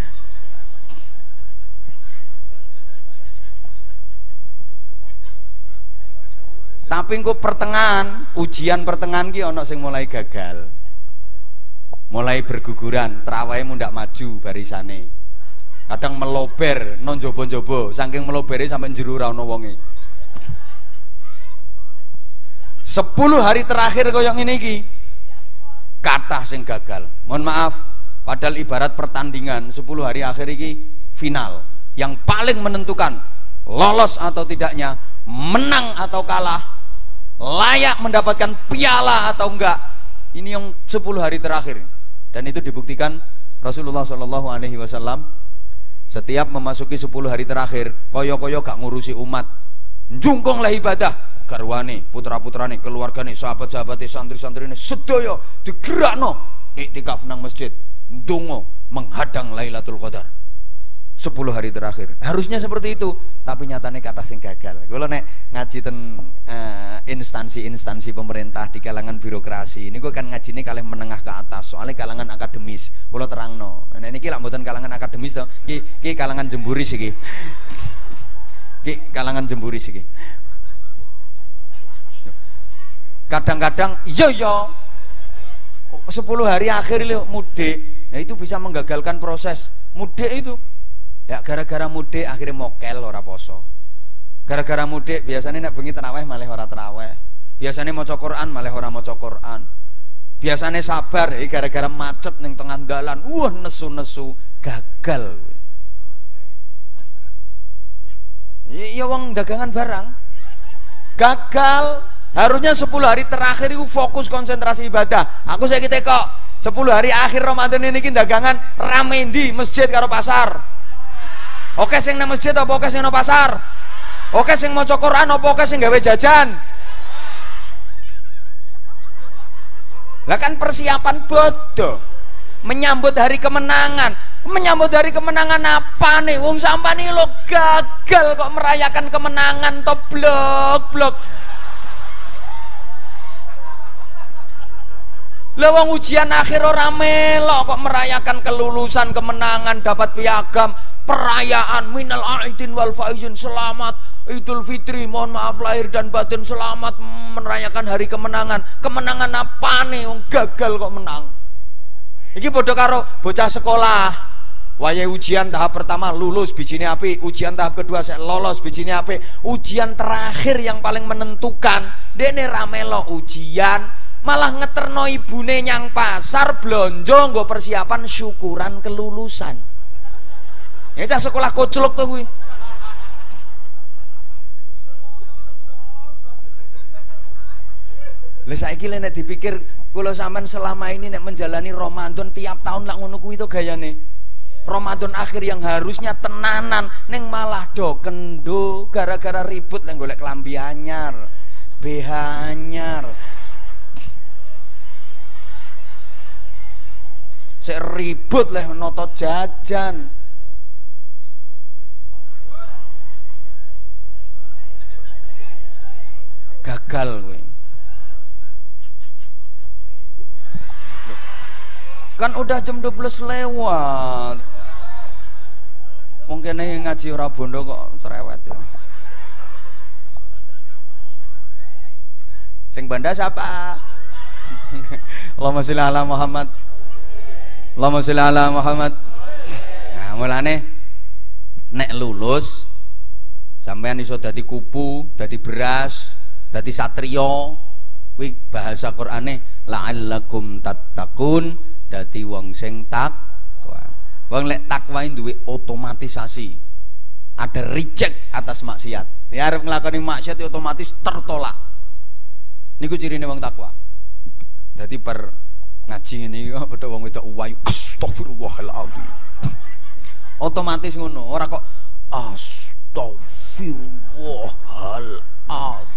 Tapi engko pertengahan, ujian pertengahan ki ana sing mulai gagal. Mulai berguguran, trawahe mundak maju barisane. Kadang melober non jaba-jaba, saking melobere sampai njero ora ana wonge. sepuluh hari terakhir koyo ngene iki kathah sing gagal. Mohon maaf, padahal ibarat pertandingan sepuluh hari akhir iki final yang paling menentukan lolos atau tidaknya, menang atau kalah, layak mendapatkan piala atau enggak. Ini yang sepuluh hari terakhir. Dan itu dibuktikan Rasulullah shallallahu alaihi wasallam setiap memasuki sepuluh hari terakhir koyo-koyo gak ngurusi umat, njungkong lah ibadah, garwane, putra-putrane, keluargane, sahabat-sahabate, santri-santrine sedaya digerakno iktikaf nang masjid, ndonga menghadang Lailatul Qadar. sepuluh hari terakhir harusnya seperti itu, tapi nyatane kata sing gagal. Kalau nek ngaji ten uh, instansi-instansi pemerintah di kalangan birokrasi ini gue kan ngajine kalih menengah ke atas soalnya kalangan akademis kula terangno nah ini lak mboten kalangan akademis to ki ki kalangan jemburis iki ki kalangan jemburis iki kadang-kadang iya iya sepuluh hari akhir itu mudik nah itu bisa menggagalkan proses mudik itu ya gara-gara mudik akhirnya mokel ora poso gara-gara mudik biasanya nek bengi terawih malah ora terawih biasanya maca Quran malah ora maca Quran biasanya sabar eh gara-gara macet ning tengah dalan wah nesu-nesu gagal iya wong dagangan barang gagal harusnya sepuluh hari terakhir itu fokus konsentrasi ibadah aku saya kita kok sepuluh hari akhir Ramadan ini dagangan rame di masjid karo pasar oke sing nang masjid apa oke sing nang pasar oke sing maca Quran apa oke sing gawe jajan lah kan persiapan bodoh menyambut hari kemenangan menyambut hari kemenangan apa nih wong sampean iki lo gagal kok merayakan kemenangan to blok-blok lah wong ujian akhir ora melok kok merayakan kelulusan kemenangan dapat piagam perayaan minal aidin wal faizin selamat Idul Fitri mohon maaf lahir dan batin selamat merayakan hari kemenangan kemenangan apa nih wong gagal kok menang iki padha karo bocah sekolah wayahe ujian tahap pertama lulus bijine apik ujian tahap kedua saya lolos bijine apik ujian terakhir yang paling menentukan dene ra melok ujian malah ngeterno ibune nyang pasar blonjo nggo persiapan syukuran kelulusan ya cah sekolah koclok tuh kuwi lha saiki nek dipikir kula sampean selama ini nek menjalani Ramadan tiap tahun lak ngono kuwi to gayane Ramadan akhir yang harusnya tenanan neng malah do kendo gara-gara ribut lek golek klambi anyar B H anyar sik ribut leh noto jajan gagal kowe kan udah jam dua belas lewat mungkin ini ngaji ora bondo kok cerewet ya sing banda siapa Allahumma sholli ala Muhammad Allahumma sholli ala Muhammad nah mulane nek lulus sampean iso dadi kupu dadi beras dadi satrio kuwi bahasa Qur'ane la'allakum tattaqun dadi wong sing takwa wong lek takwa duwe otomatisasi ada reject atas maksiat ya arep nglakoni maksiat otomatis tertolak niku cirine wong takwa dadi per ngaji ngene iki padha wong wedok uwayu astagfirullahaladzim otomatis ngono ora kok astagfirullahaladzim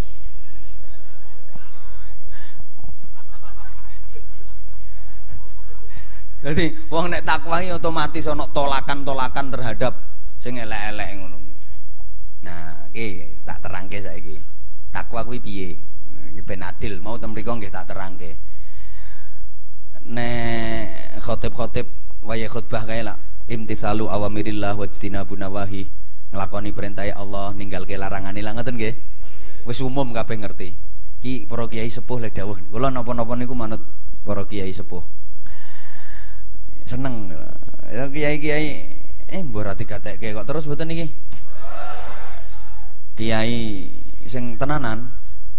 jadi wong nek takwa iki otomatis ana tolakan-tolakan terhadap sing elek-elek ngono. Nah, iki tak terangke saiki. Takwa kuwi piye? Iki ben adil, mau ten mriko nggih tak terangke. Nek khotib-khotib waya khutbah kae lah, imtitsalu awamirillah wajtinabun nawahi. Nglakoni perintah Allah, ninggalke larangane lah ngoten nggih. Wis umum kabeh ngerti. Ki para kiai sepuh le dawuh. Kula napa-napa niku manut para kiai sepuh. Seneng ya kiai-kiai eh mbok ra digatekke kok terus mboten iki kiai sing tenanan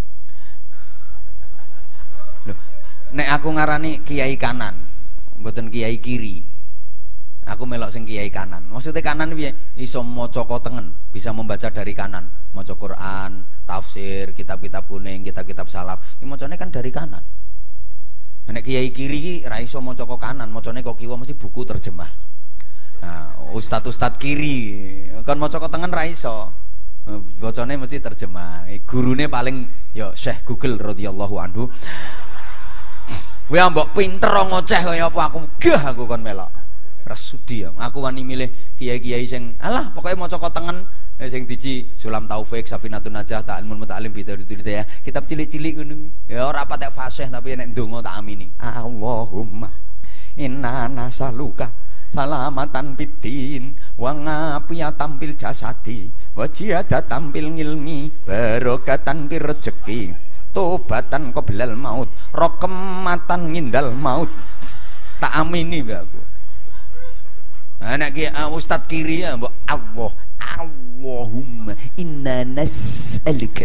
lho nek aku ngarani kiai kanan mboten kiai kiri aku melok sing kiai kanan maksudnya kanan piye iso maca tengen bisa membaca dari kanan maca Quran tafsir kitab-kitab kuning kitab-kitab salaf iki macane kan dari kanan. Nek kiai kiri ra iso maca kok kanan, macane kok kiwa mesti buku terjemah. Nah, ustad-ustad kiri kan maca kok tengen ra iso. Bacane mesti terjemah. Gurune paling ya Syekh Google radhiyallahu anhu. Kowe mbok pinter ngoceh kaya apa aku gah aku kon melok. Resudi ya. Aku wani milih kiai-kiai sing alah pokoke maca kok tengen Eh, sing diji Sulam Taufik, Safinatun Najah, Ta'ilmun Muta'alim Bidadudul ya. Kitab cilik-cilik ngono. Ya ora patek fasih tapi nek ndonga tak amini. Allahumma inna nasaluka salamatan bidin wa ngafiyatan bil jasadi wa jihadatan bil ilmi barokatan bil rezeki tobatan qoblal maut rokematan ngindal maut. Tak amini mbak aku. Anak ki uh, Ustad kiri ya mbak Allah Allahumma inna nas'aluka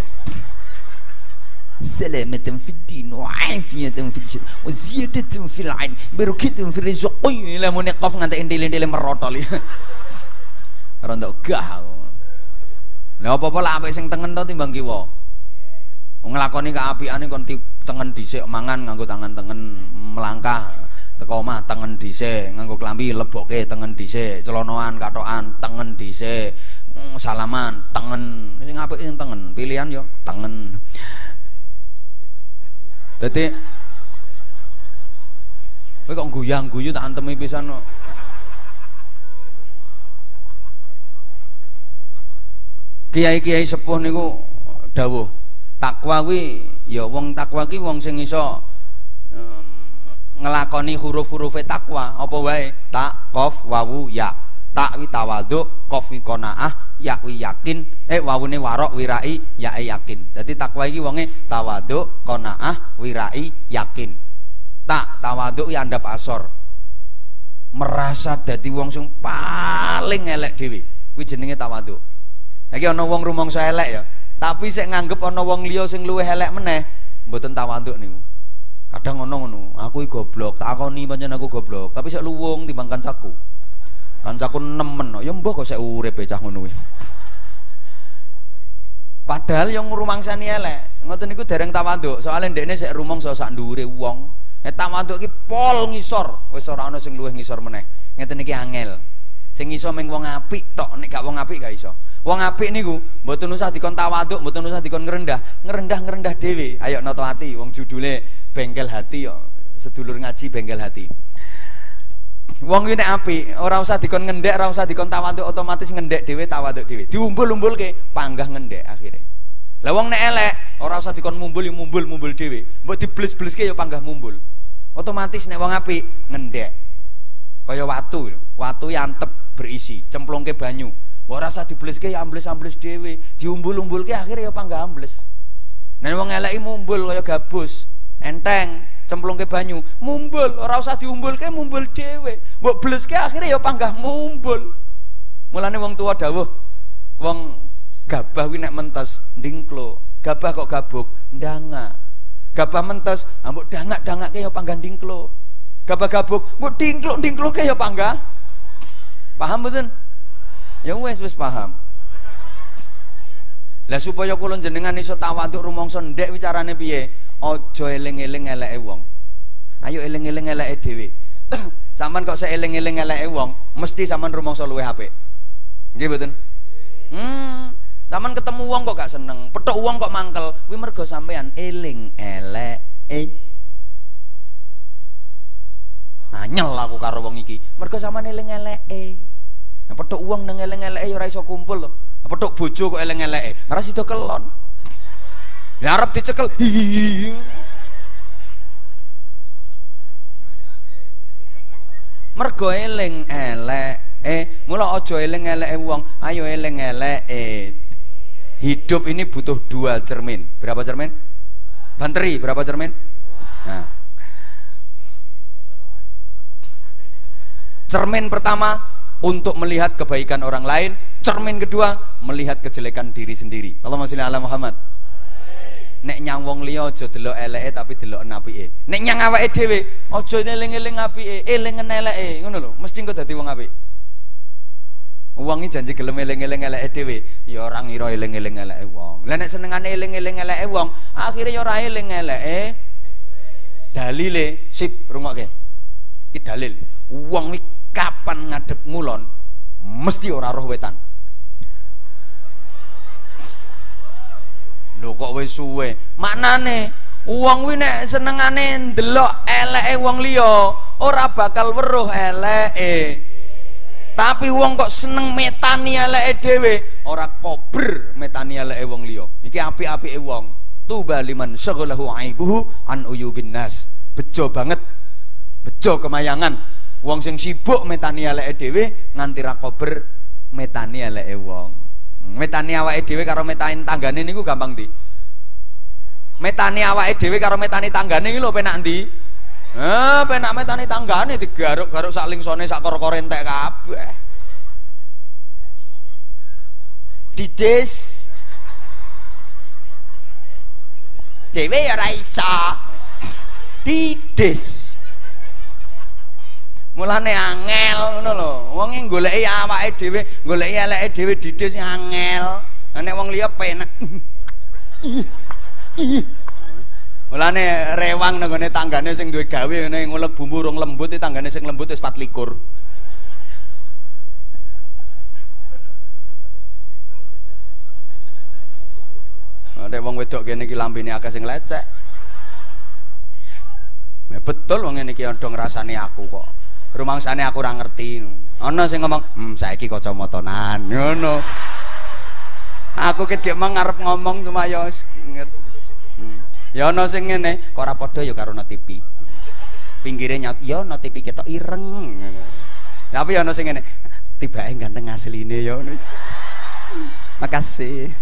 salamatan fid din wa afiyatan fid jasad wa ziyadatan fil ilm barakatan fil rizqi lamun qaf nganti endil-endil merotol ya. Rondok gah. Lah apa-apa lah apik sing tengen to timbang kiwa. Nglakoni kaapiane kon tengen dhisik mangan nganggo tangan tengen melangkah teko omah tengen dhisik nganggo klambi lebokke tengen dhisik celonoan katokan tengen dhisik salaman tengen sing apik sing tengen pilihan yo tengen. Dadi kowe kok guyang-guyu tak antemi pisan kok. Kiai-kiai sepuh niku dawuh takwa kuwi ya wong takwa ki wong sing iso um, ngelakoni huruf-hurufe takwa apa wae tak qaf wawu ya tak wi tawadhu qaf wi qanaah ya wi yakin eh wawune warok wirai ya yakin. Dadi takwa iki wonge tawadhu qanaah wirai yakin. Tak tawadhu ya andap asor merasa dadi wong sing paling elek dhewe kuwi jenenge tawadhu. Iki ana wong rumangsa elek ya tapi sik nganggep ana wong liya sing luwih elek meneh mboten tawadhu niku. Kadang ngono ngono, aku iki goblok, takoni pancen aku goblok, tapi sik luwung timbang kancaku. Kancaku nemen, ya mbah kok sik urip cah ngono kuwi. Padahal yang ngrumangsani elek, ngoten niku dereng tawadhu, soalnya ndekne sik rumangsa sak ndhuwure wong. Nek tawadhu iki pol ngisor, wis ora ana sing luwih ngisor meneh. Ngeten iki angel. Sing iso mung wong apik tok, nek gak wong apik gak iso. Wong apik niku mboten usah dikon tawadhu, mboten usah dikon ngrendah, ngrendah-ngrendah dhewe. Ayo nata ati, wong judule bengkel hati yo, sedulur ngaji bengkel hati. Wong iki nek apik, ora usah dikon ngendhek, ora usah dikon tawadhu, otomatis ngendhek dhewe, tawadhu dhewe. Diumbul-umbulke, panggah ngendhek akhire. Lah wong nek elek, ora usah dikon mumbul yo mumbul-mumbul dhewe. Mbok dibles-bleske yo panggah mumbul. Otomatis nek wong apik ngendhek. Kaya watu, watu antep berisi, cemplungke banyu. Mbok ora usah dibleske ya ambles-ambles dhewe, diumbul-umbulke akhire yo panggah ambles. Nek wong eleki mumbul kaya gabus, enteng cemplungke banyu mumbul, ora usah diumbulke mumbul dhewe, mbok bleske akhire ya panggah mumbul. Mulane wong tua dawuh wong gabah kuwi nek mentes ndingklo, gabah kok gabuk ndanga, gabah mentes mbok dangak-dangake ya panggah ndingklo, gabah gabuk mbok dingkluk-dingkluke ya panggah. Paham mboten? Ya wis wis paham. Lah supaya kula jenengan iso tawadhu rumangsa ndek wi carane piye? Aja eling-eling eleke wong. Ayo eling-eling eleke dhewe. Sampeyan kok sik eling-eling eleke wong, mesti sampeyan rumangsa luwih apik. Nggih mboten? Hmm, sampeyan ketemu wong kok gak seneng, petuk wong kok mangkel, kuwi mergo sampeyan eling eleke. Anyel aku karo wong iki, mergo sampeyan eling eleke. Nek petuk wong nang eling eleke ya ora iso kumpul lho. Petuk bojo kok eling eleke, ora sida kelon. Ya arep dicekel. Mergo eling eleke, mula aja eling eleke wong, ayo eling eleke. Hidup ini butuh dua cermin. Berapa cermin? Banteri, berapa cermin? Nah. Cermin pertama untuk melihat kebaikan orang lain, cermin kedua melihat kejelekan diri sendiri. Allahumma sholli ala Muhammad. Nek nyang wong liya aja delok eleke tapi delok apike. Nek nyang awake dhewe aja eling-eling apike, eling eleke, ngono lho. Mesti engko dadi wong apik. Wong iki janji gelem eling-eling eleke dhewe, ya ora ngira eling-eling eleke wong. Lah nek senengane eling-eling eleke wong, akhire ya ora eling eleke. Dalile sip rungokke. Iki dalil. Wong iki kapan ngadep ngulon mesti ora roh wetan. Lho kok wis suwe. Maknane wong kuwi nek senengane ndelok eleke wong liya ora bakal weruh eleke. Tapi wong kok seneng metani eleke dhewe ora kober metani eleke wong liya. Iki apik-apike wong. Tuba liman syaghalahu aibuhu an uyubin nas. Bejo banget. Bejo kemayangan. Wong sing sibuk metani eleke dhewe nganti ra kober metani eleke wong. Metani awake dhewe karo metani tanggane niku gampang ndi? Metani awake dhewe karo metani tanggane iki lho penak ndi? Eh, penak metani tanggane digaruk-garuk sak lingsone sak kor-kor entek kabeh. Dides dhewe ya ora iso. Dides. Mulane angel ngono lho. Wong e goleki awake dhewe, goleki eleke dhewe dides angel. Nek wong liya penak. Mulane rewang nang ngene tanggane sing duwe gawe ngene ngulek bumbu rong lembut e tanggane sing lembut wis pat likur. Nek wong wedok kene iki lambene akeh sing lecek. Nek betul wong ngene iki ado ngrasani aku kok. Rumangsane aku ora ngerti. Ana sing ngomong, "Hmm, saiki kacamatanan." Ngono. Aku ket gek mangarep ngomong cuma ya ngerti. Hmm. Ya ana sing ngene, kok ora padha ya karo no T V. Pinggire nyat, ya no T V ketok ireng. Tapi ana sing ngene, tibake ganteng asline ya ngono. Makasih.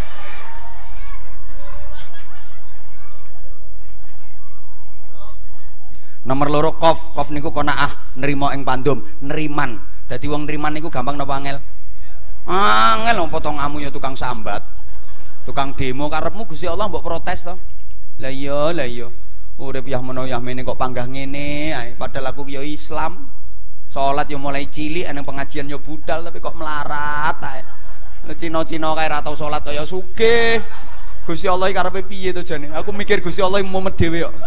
Nomor loro kof, kof niku qanaah, nerima ing pandum, neriman. Dadi wong neriman niku gampang napa angel? Angel wong potonganmu ya tukang sambat. Tukang demo karepmu Gusti Allah mbok protes to. Lah iya, lah iya. Urip yah meno yah mene kok panggah ngene ae. Padahal aku ya Islam. Salat ya mulai cilik, ana pengajian ya budal tapi kok melarat ae. Cina-cina kae ra tau salat kaya sugih. Gusti Allah iki karepe piye to jane? Aku mikir Gusti Allah mumet dhewe kok.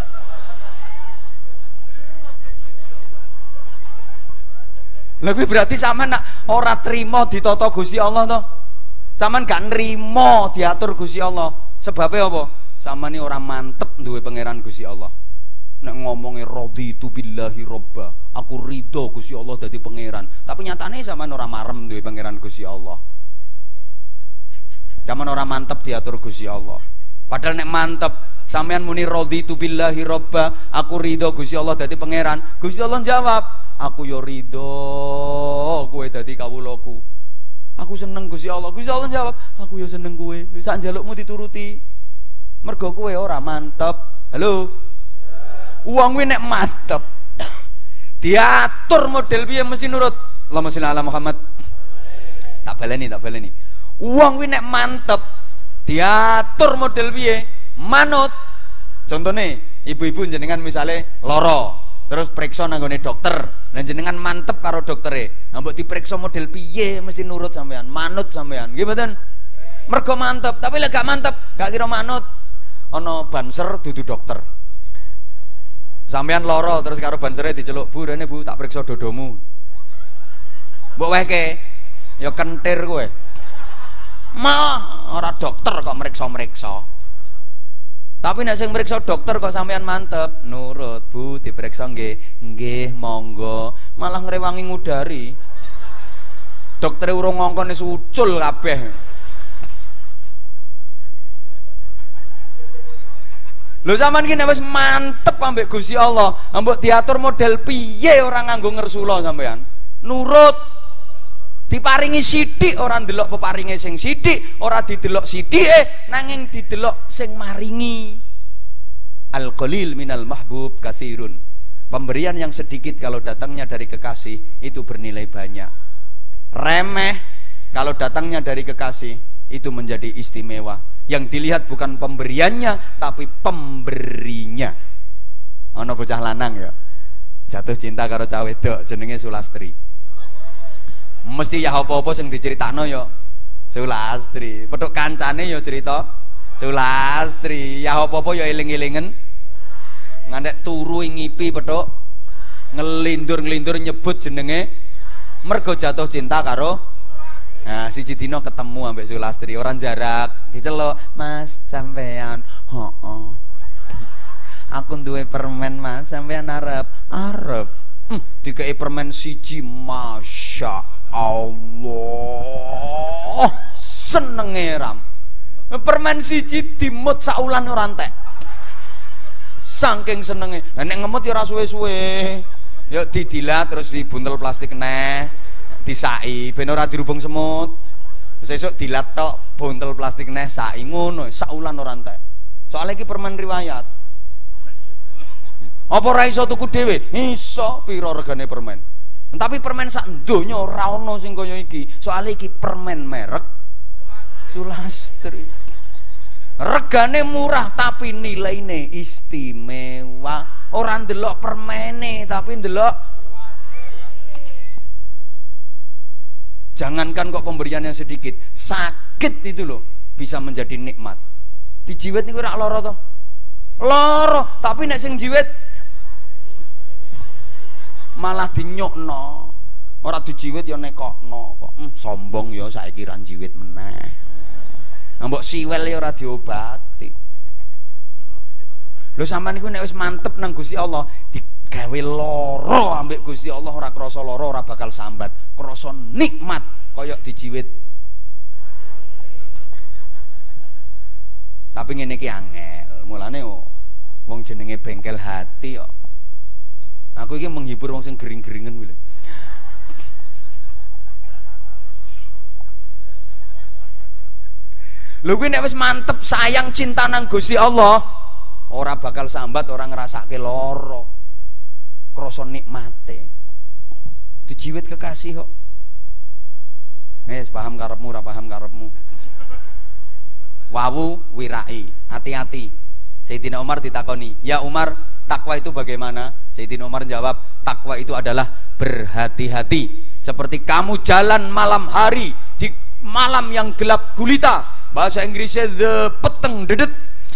Lha kuwi berarti sampean nak ora trima ditata Gusti Allah to. Sampean gak nrimo diatur Gusti Allah. Sebabe apa? Sampeyan ora mantep duwe pangeran Gusti Allah. Nek ngomonge raditu billahi robba, aku ridho Gusti Allah dadi pangeran. Tapi nyatane sampean ora marem duwe pangeran Gusti Allah. Sampeyan ora mantep diatur Gusti Allah. Padahal nek mantep sampeyan muni raditu billahi robba, aku ridho Gusti Allah dadi pangeran. Gusti Allah jawab, aku yo ridho kowe dadi kawulaku. Aku seneng Gusti Allah. Gusti Allah jawab, aku yo seneng kowe. Sak njalukmu dituruti. Mergo kowe ora mantep. Halo. Wong kuwi nek mantep diatur model piye mesti nurut. Allahumma sholli ala Muhammad. Tak baleni, tak baleni. Wong kuwi nek mantep diatur model piye manut. Contone ibu-ibu jenengan misale lara, terus periksa nang gone dokter. Lah jenengan mantep karo doktere. Lah mbok diperiksa model piye mesti nurut sampean, manut sampean. Nggih mboten? Mergo mantep, tapi lek gak mantep, gak kira manut. Ana banser dudu dokter. Sampean lara terus karo bansere diceluk, "Bu, rene Bu, tak periksa dodomu." Mbok wehke, ya kentir kowe. Mah, ora dokter kok meriksa-meriksa. Tapi nek sing meriksa dokter kok sampean mantep, nurut, "Bu, diperiksa nggih." "Nggih, monggo." Malah ngrewangi ngudari. Doktere urung ngongkon wis ucul kabeh. Lho sampean ki nek wis mantep ambek Gusti Allah, mbok diatur model piye ora nganggo ngersula sampean. Nurut. Diparingi sithik ora ndelok peparinge sing sithik, ora didelok sithike nanging didelok sing maringi. Al-qalil minal mahbub katsirun. Pemberian yang sedikit kalau datangnya dari kekasih itu bernilai banyak. Remeh kalau datangnya dari kekasih itu menjadi istimewa. Yang dilihat bukan pemberiannya tapi pemberinya. Ana bocah lanang ya jatuh cinta karo cah wedok jenenge Sulastri. Mesti ya apa-apa sing diceritakno ya Sulastri. Petuk kancane ya cerita Sulastri. Ya apa-apa ya eling-elingen. Ngantek turu ngipi petuk ngelindur-ngelindur nyebut jenenge mergo jatuh cinta karo. Nah, siji dina ketemu ambek Sulastri, orang jarak, diceluk, "Mas, sampean." "Heeh." "Aku duwe permen, Mas, sampean arep?" "Arep." Hmm, dikei permen siji, Masya Allah. senenge ram. Permen siji dimut saulan ora entek. Saking senenge. Lah nek ngemut ya ora suwe-suwe. Ya didilat terus dibuntel plastik neh, disai ben ora dirubung semut. Sesuk dilat tok buntel plastik neh sai ngono, saulan ora entek. Soale iki permen riwayat. Apa ora iso tuku dhewe? Iso, pira regane permen. Tapi permen sak donya ora ana sing kaya iki. Soale iki permen merek Sulastri. Regane murah tapi nilaine istimewa. Ora ndelok permene tapi ndelok. Jangankan kok pemberian yang sedikit, sakit itu loh bisa menjadi nikmat. Dijiwet niku ora lara to? Lara, tapi nek sing jiwet malah dinyukno. Ora dijiwet ya nekokno kok. Hmm, sombong ya saiki ra jiwet meneh. Mbok siwel ya ora diobati. Lho sampean niku nek wis mantep nang Gusti Allah, digawe lara ambek Gusti Allah ora krasa lara, ora bakal sambat, krasa nikmat kaya dijiwit. Tapi ngene iki angel. Mulane wong jenenge bengkel hati kok. Aku iki menghibur wong sing gering-geringen kuwi lho. Lho kuwi nek wis mantep sayang cinta nang Gusti Allah, ora bakal sambat, ora ngrasake lara. Krasa nikmate. Dijiwit kekasih kok. Wis paham karepmu, ora paham karepmu. Wawu wirai, hati-hati. Sayyidina Umar ditakoni, "Ya Umar, takwa itu bagaimana?" Sayyidina Umar jawab, "Takwa itu adalah berhati-hati. Seperti kamu jalan malam hari di malam yang gelap gulita." Bahasa Inggrisnya the peteng dedet.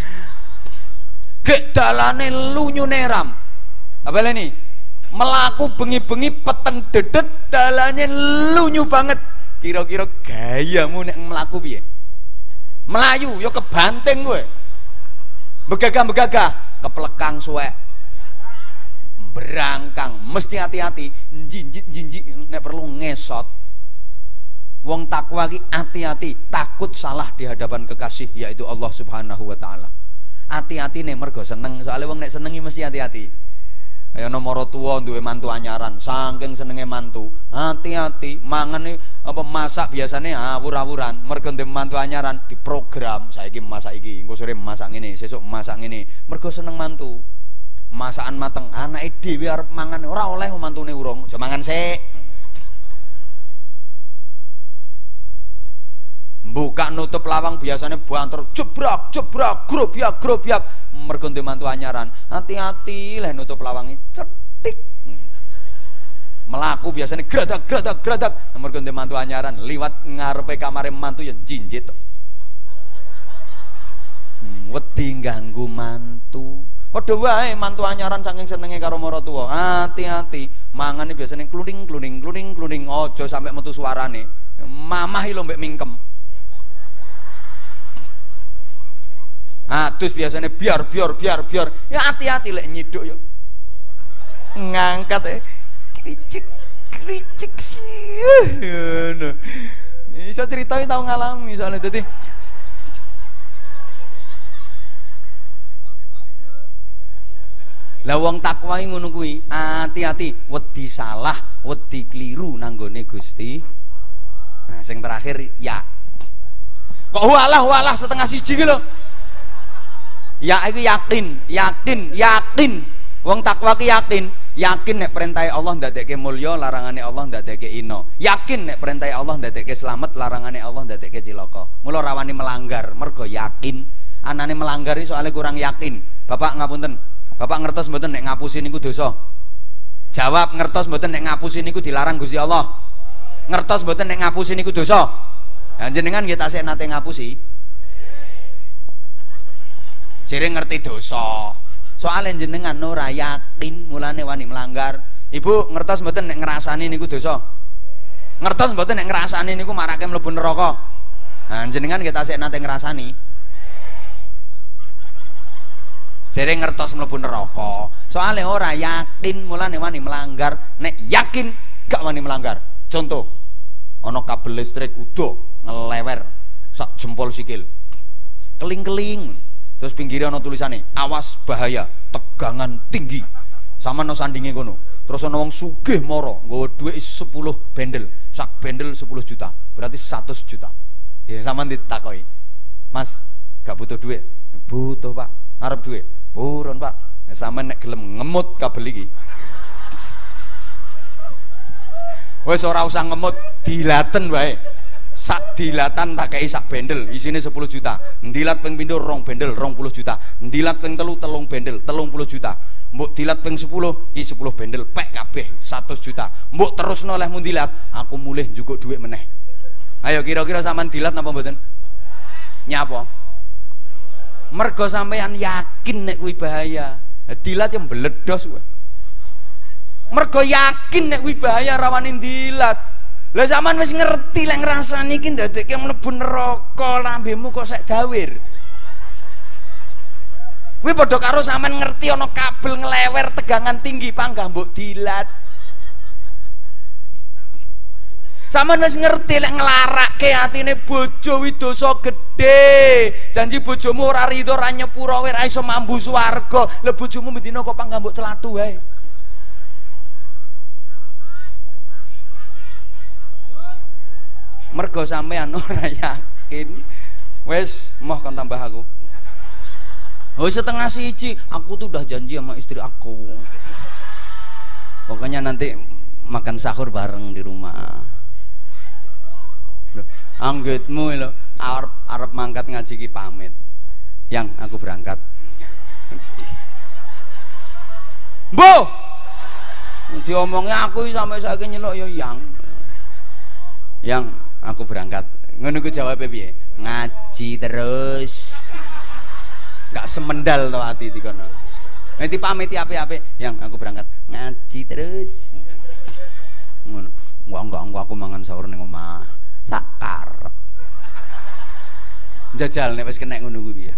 Gek dalane lunyu neram. Apa ini? Melaku bengi-bengi peteng dedet dalane lunyu banget. Kira-kira gayamu nek melaku piye? Melayu ya kebanting kowe. Begagah-begagah, keplekang suwek. Berangkang, mesti hati-hati, jinjit-jinjit nek perlu ngesot. Wong takwa ki hati-hati, takut salah di hadapan kekasih yaitu Allah Subhanahu wa taala. Hati-hati nih mergo seneng, soalnya wong nek senengi mesti hati-hati. Kaya nomor tua duwe mantu anyaran, saking senenge mantu, hati-hati mangan apa masak biasanya awur-awuran, mergo duwe mantu anyaran diprogram, saiki masak iki, engko sore masak ngene, sesuk masak ngene, mergo seneng mantu. Masakan mateng, anake dhewe arep mangan ora oleh mantune urung, aja mangan sik. Buka nutup lawang biasanya banter jebrak jebrak grobiak grobiak mergo mantu anyaran. Hati-hati lah nutup lawangi cetik. Melaku biasanya gradak gradak gradak mergo mantu anyaran liwat ngarepe kamare mantu ya jinjit. Hmm, wedi ganggu mantu. Padha wae mantu anyaran saking senenge karo maratuwa. Hati-hati, mangane biasanya kluning kluning kluning kluning aja sampai metu suarane. Mamah lho mbek mingkem. Ah, terus biasanya biar biar biar biar ya hati-hati lek nyiduk yo ngangkat eh kricik kricik sih ngono bisa ceritain tau ngalami misalnya dadi lah wong takwa ngono kuwi hati-hati wedi salah wedi keliru nanggone Gusti. Nah sing terakhir ya kok walah walah setengah siji ki lho. Ya itu yakin, yakin, yakin. Wong takwa ki yakin, yakin nek perintah Allah ndadekke mulya, larangane Allah ndadekke ina. Yakin nek perintah Allah ndadekke slamet, larangane Allah ndadekke cilaka. Mula rawani melanggar, mergo yakin. Anane melanggar iki soalnya kurang yakin. Bapak ngapunten. Bapak ngertos mboten nek ngapusi niku dosa? Jawab, ngertos mboten nek ngapusi niku dilarang Gusti Allah? Ngertos mboten nek ngapusi niku dosa? Lah jenengan nggih tasih nate ngapusi. Jere ngerti dosa. Soale jenengan ora yakin, mulane wani melanggar. Ibu ngertos mboten nek ngrasani niku dosa? Ngertos mboten nek ngrasani niku marake mlebu neraka? Nah, jenengan nggih tasih nate ngrasani. Jere ngertos mlebu neraka. Soale ora yakin, mulane wani melanggar. Nek yakin gak wani melanggar. Contoh, ana kabel listrik udo ngelewer. sak jempol sikil. Keling-keling. Terus pinggirnya ana tulisane, awas bahaya, tegangan tinggi. Sama no sandinge kono. Terus ana wong sugih mara, nggawa dhuwit sepuluh bendel. Sak bendel sepuluh juta. Berarti seratus juta. Ya sampean ditakoki. Mas, gak butuh duit? Butuh, Pak. Arep duit? Purun, Pak. Nah, sampean nek gelem ngemut kabel iki. Wes ora usah ngemut, dilaten wae. Sak dilatan tak kei sak bendel, isine sepuluh juta. Ndilat ping pindho rong bendel, rong puluh juta. Ndilat ping telu telung bendel, telung puluh juta. Mbok dilat ping sepuluh, iki sepuluh bendel, pek kabeh seratus juta. Mbok terusno oleh mun dilat, aku mulih njukuk dhuwit meneh. Ayo kira-kira sampean dilat napa mboten? Nyapa? Mergo sampean yakin nek kuwi bahaya. Dilat yang beledos kowe. Mergo yakin nek kuwi bahaya rawani dilat. Lah sampean wis ngerti lek ngrasani iki ndadekke mlebu neraka, lambemu kok sek dawir. Kuwi padha karo sampean ngerti ana kabel ngelewer tegangan tinggi panggah mbok dilat. Sampeyan wis ngerti lek nglarake atine bojo wi dosa gedhe. Janji bojomu ora rido ora nyepuro ora iso mambu swarga. Lah bojomu mendina kok panggah mbok celatu wae. Mergo sampean ora yakin. Wis moh kon tambah aku. Oh setengah siji, aku tuh udah janji sama istri aku. Pokoknya nanti makan sahur bareng di rumah. Loh, anggitmu lho, arep arep mangkat ngaji ki pamit. Yang aku berangkat. Mbok. Diomongnya aku sampai saiki nyeluk ya yang. Yang aku berangkat. Ngono ku jawabe piye? Ngaji terus. Gak semendal to ati dikono. Nanti pamit ape-ape, yang aku berangkat ngaji terus. Ngono. Enggak enggak enggak aku mangan sahur ning omah. Sakar. Jajal nek wis kena ngono kuwi piye.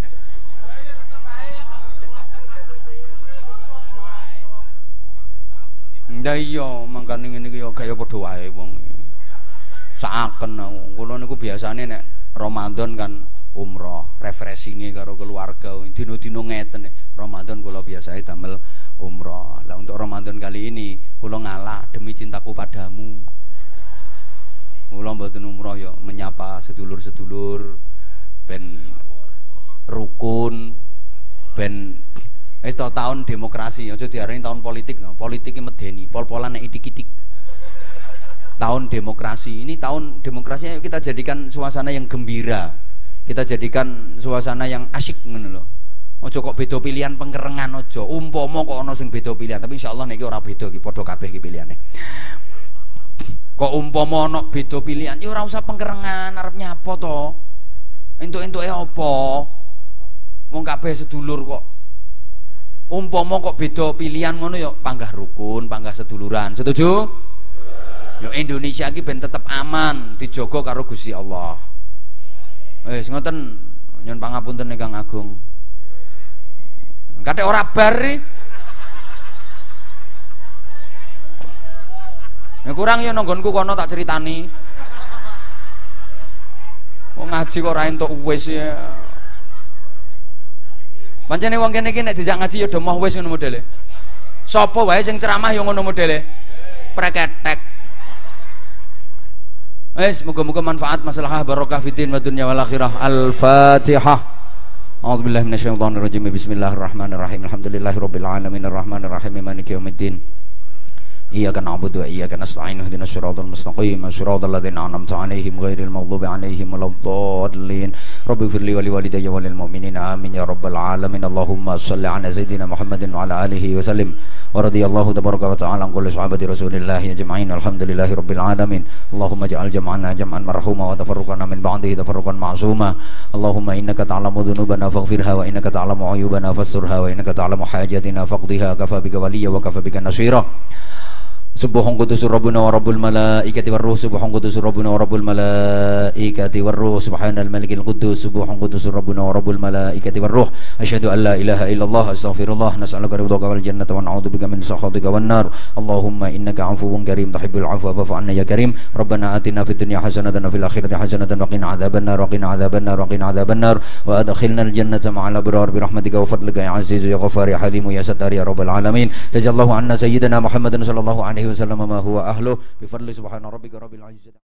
Ndak iya, mangkane ngene iki ya gaya padha wae wong. Saken aku. Kulo niku biasane nek Ramadan kan umroh, refreshingnya karo keluarga. Dino-dino ngeten Ramadan kula biasanya damel umroh. Lah untuk Ramadan kali ini kula ngalah demi cintaku padamu. Kula mboten umroh ya menyapa sedulur-sedulur ben rukun, ben wis tahun demokrasi, aja diarani tahun politik no. Politik iki medeni, pol-polan nek idik-idik. Tahun demokrasi. Ini tahun demokrasi, ayo kita jadikan suasana yang gembira. Kita jadikan suasana yang asyik ngono lho. Aja kok beda pilihan pengkerengan aja. Umpama kok ana sing beda pilihan, tapi insyaallah nek iki ora beda iki, padha kabeh iki pilihane. Kok umpama ana beda pilihan, ya ora usah pengkerengan, arep nyapa to? Entuk-entuke apa? Wong kabeh sedulur kok. Umpama kok beda pilihan ngono ya panggah rukun, panggah seduluran. Setuju? Ya Indonesia iki ben tetep aman, dijogo karo Gusti Allah. Wis ngoten nyun pangapunten Kang Agung. Kate ora bar iki. Ya kurang ya nanggonku kono tak critani. Wong ngaji kok ora entuk wis ya. Pancene wong kene iki nek dijak ngaji ya do moh wis ngono modele. Sapa wae sing ceramah ya ngono modele. Preketek. Wes, moga-moga manfaat masalah barokah fiddin wa dunya wal akhirah. Al-Fatihah. A'udzubillahi minasyaitonir rajim. Bismillahirrahmanirrahim. Alhamdulillahirabbil alamin arrahmanir rahim maliki yaumiddin. Iyyaka na'budu wa iyyaka nasta'in. Ihdinas siratal mustaqim. Siratal ladzina an'amta 'alaihim ghairil maghdubi 'alaihim waladdallin. Rabbighfirli wa liwalidayya walil mu'minina amin ya rabbal alamin. Allahumma shalli 'ala sayyidina Muhammadin wa 'ala alihi wa sallim. Wa radiyallahu tabaraka wa ta'ala an kulli sahabati Rasulillah ajma'in. Alhamdulillahi rabbil alamin. Allahumma ij'al jam'ana jam'an marhuma wa tafarruqana min ba'dihi tafarruqan ma'suma. Allahumma innaka ta'lamu dhunubana faghfirha wa innaka ta'lamu 'uyubana fasturha wa innaka ta'lamu hajatina faqdiha kafa bika waliyya wa kafa bika nasira. Subhan qudusur rabbuna wa rabbul malaikati warruh. Subhan qudusur rabbuna wa rabbul malaikati warruh. Subhanal malikil quddus. Subhan qudusur rabbuna wa rabbul malaikati warruh. Asyhadu an la ilaha illallah astaghfirullah nas'aluka ridhaka wal jannata wa na'udzubika min sakhatika wan nar. Allahumma innaka 'afuwun karim tuhibbul 'afwa fa'fu 'anna ya karim. Rabbana atina fid dunya hasanatan wa fil akhirati hasanatan wa qina adzabannar wa qina adzabannar wa qina adzabannar wa adkhilnal jannata ma'al abrar bi rahmatika wa fadlika ya aziz ya ghafar ya halim ya sattar ya rabbal alamin. Jazakallahu anna sayyidina Muhammadan sallallahu alaihi wasallam ma huwa ahlu bi fadli subhana rabbika rabbil izzati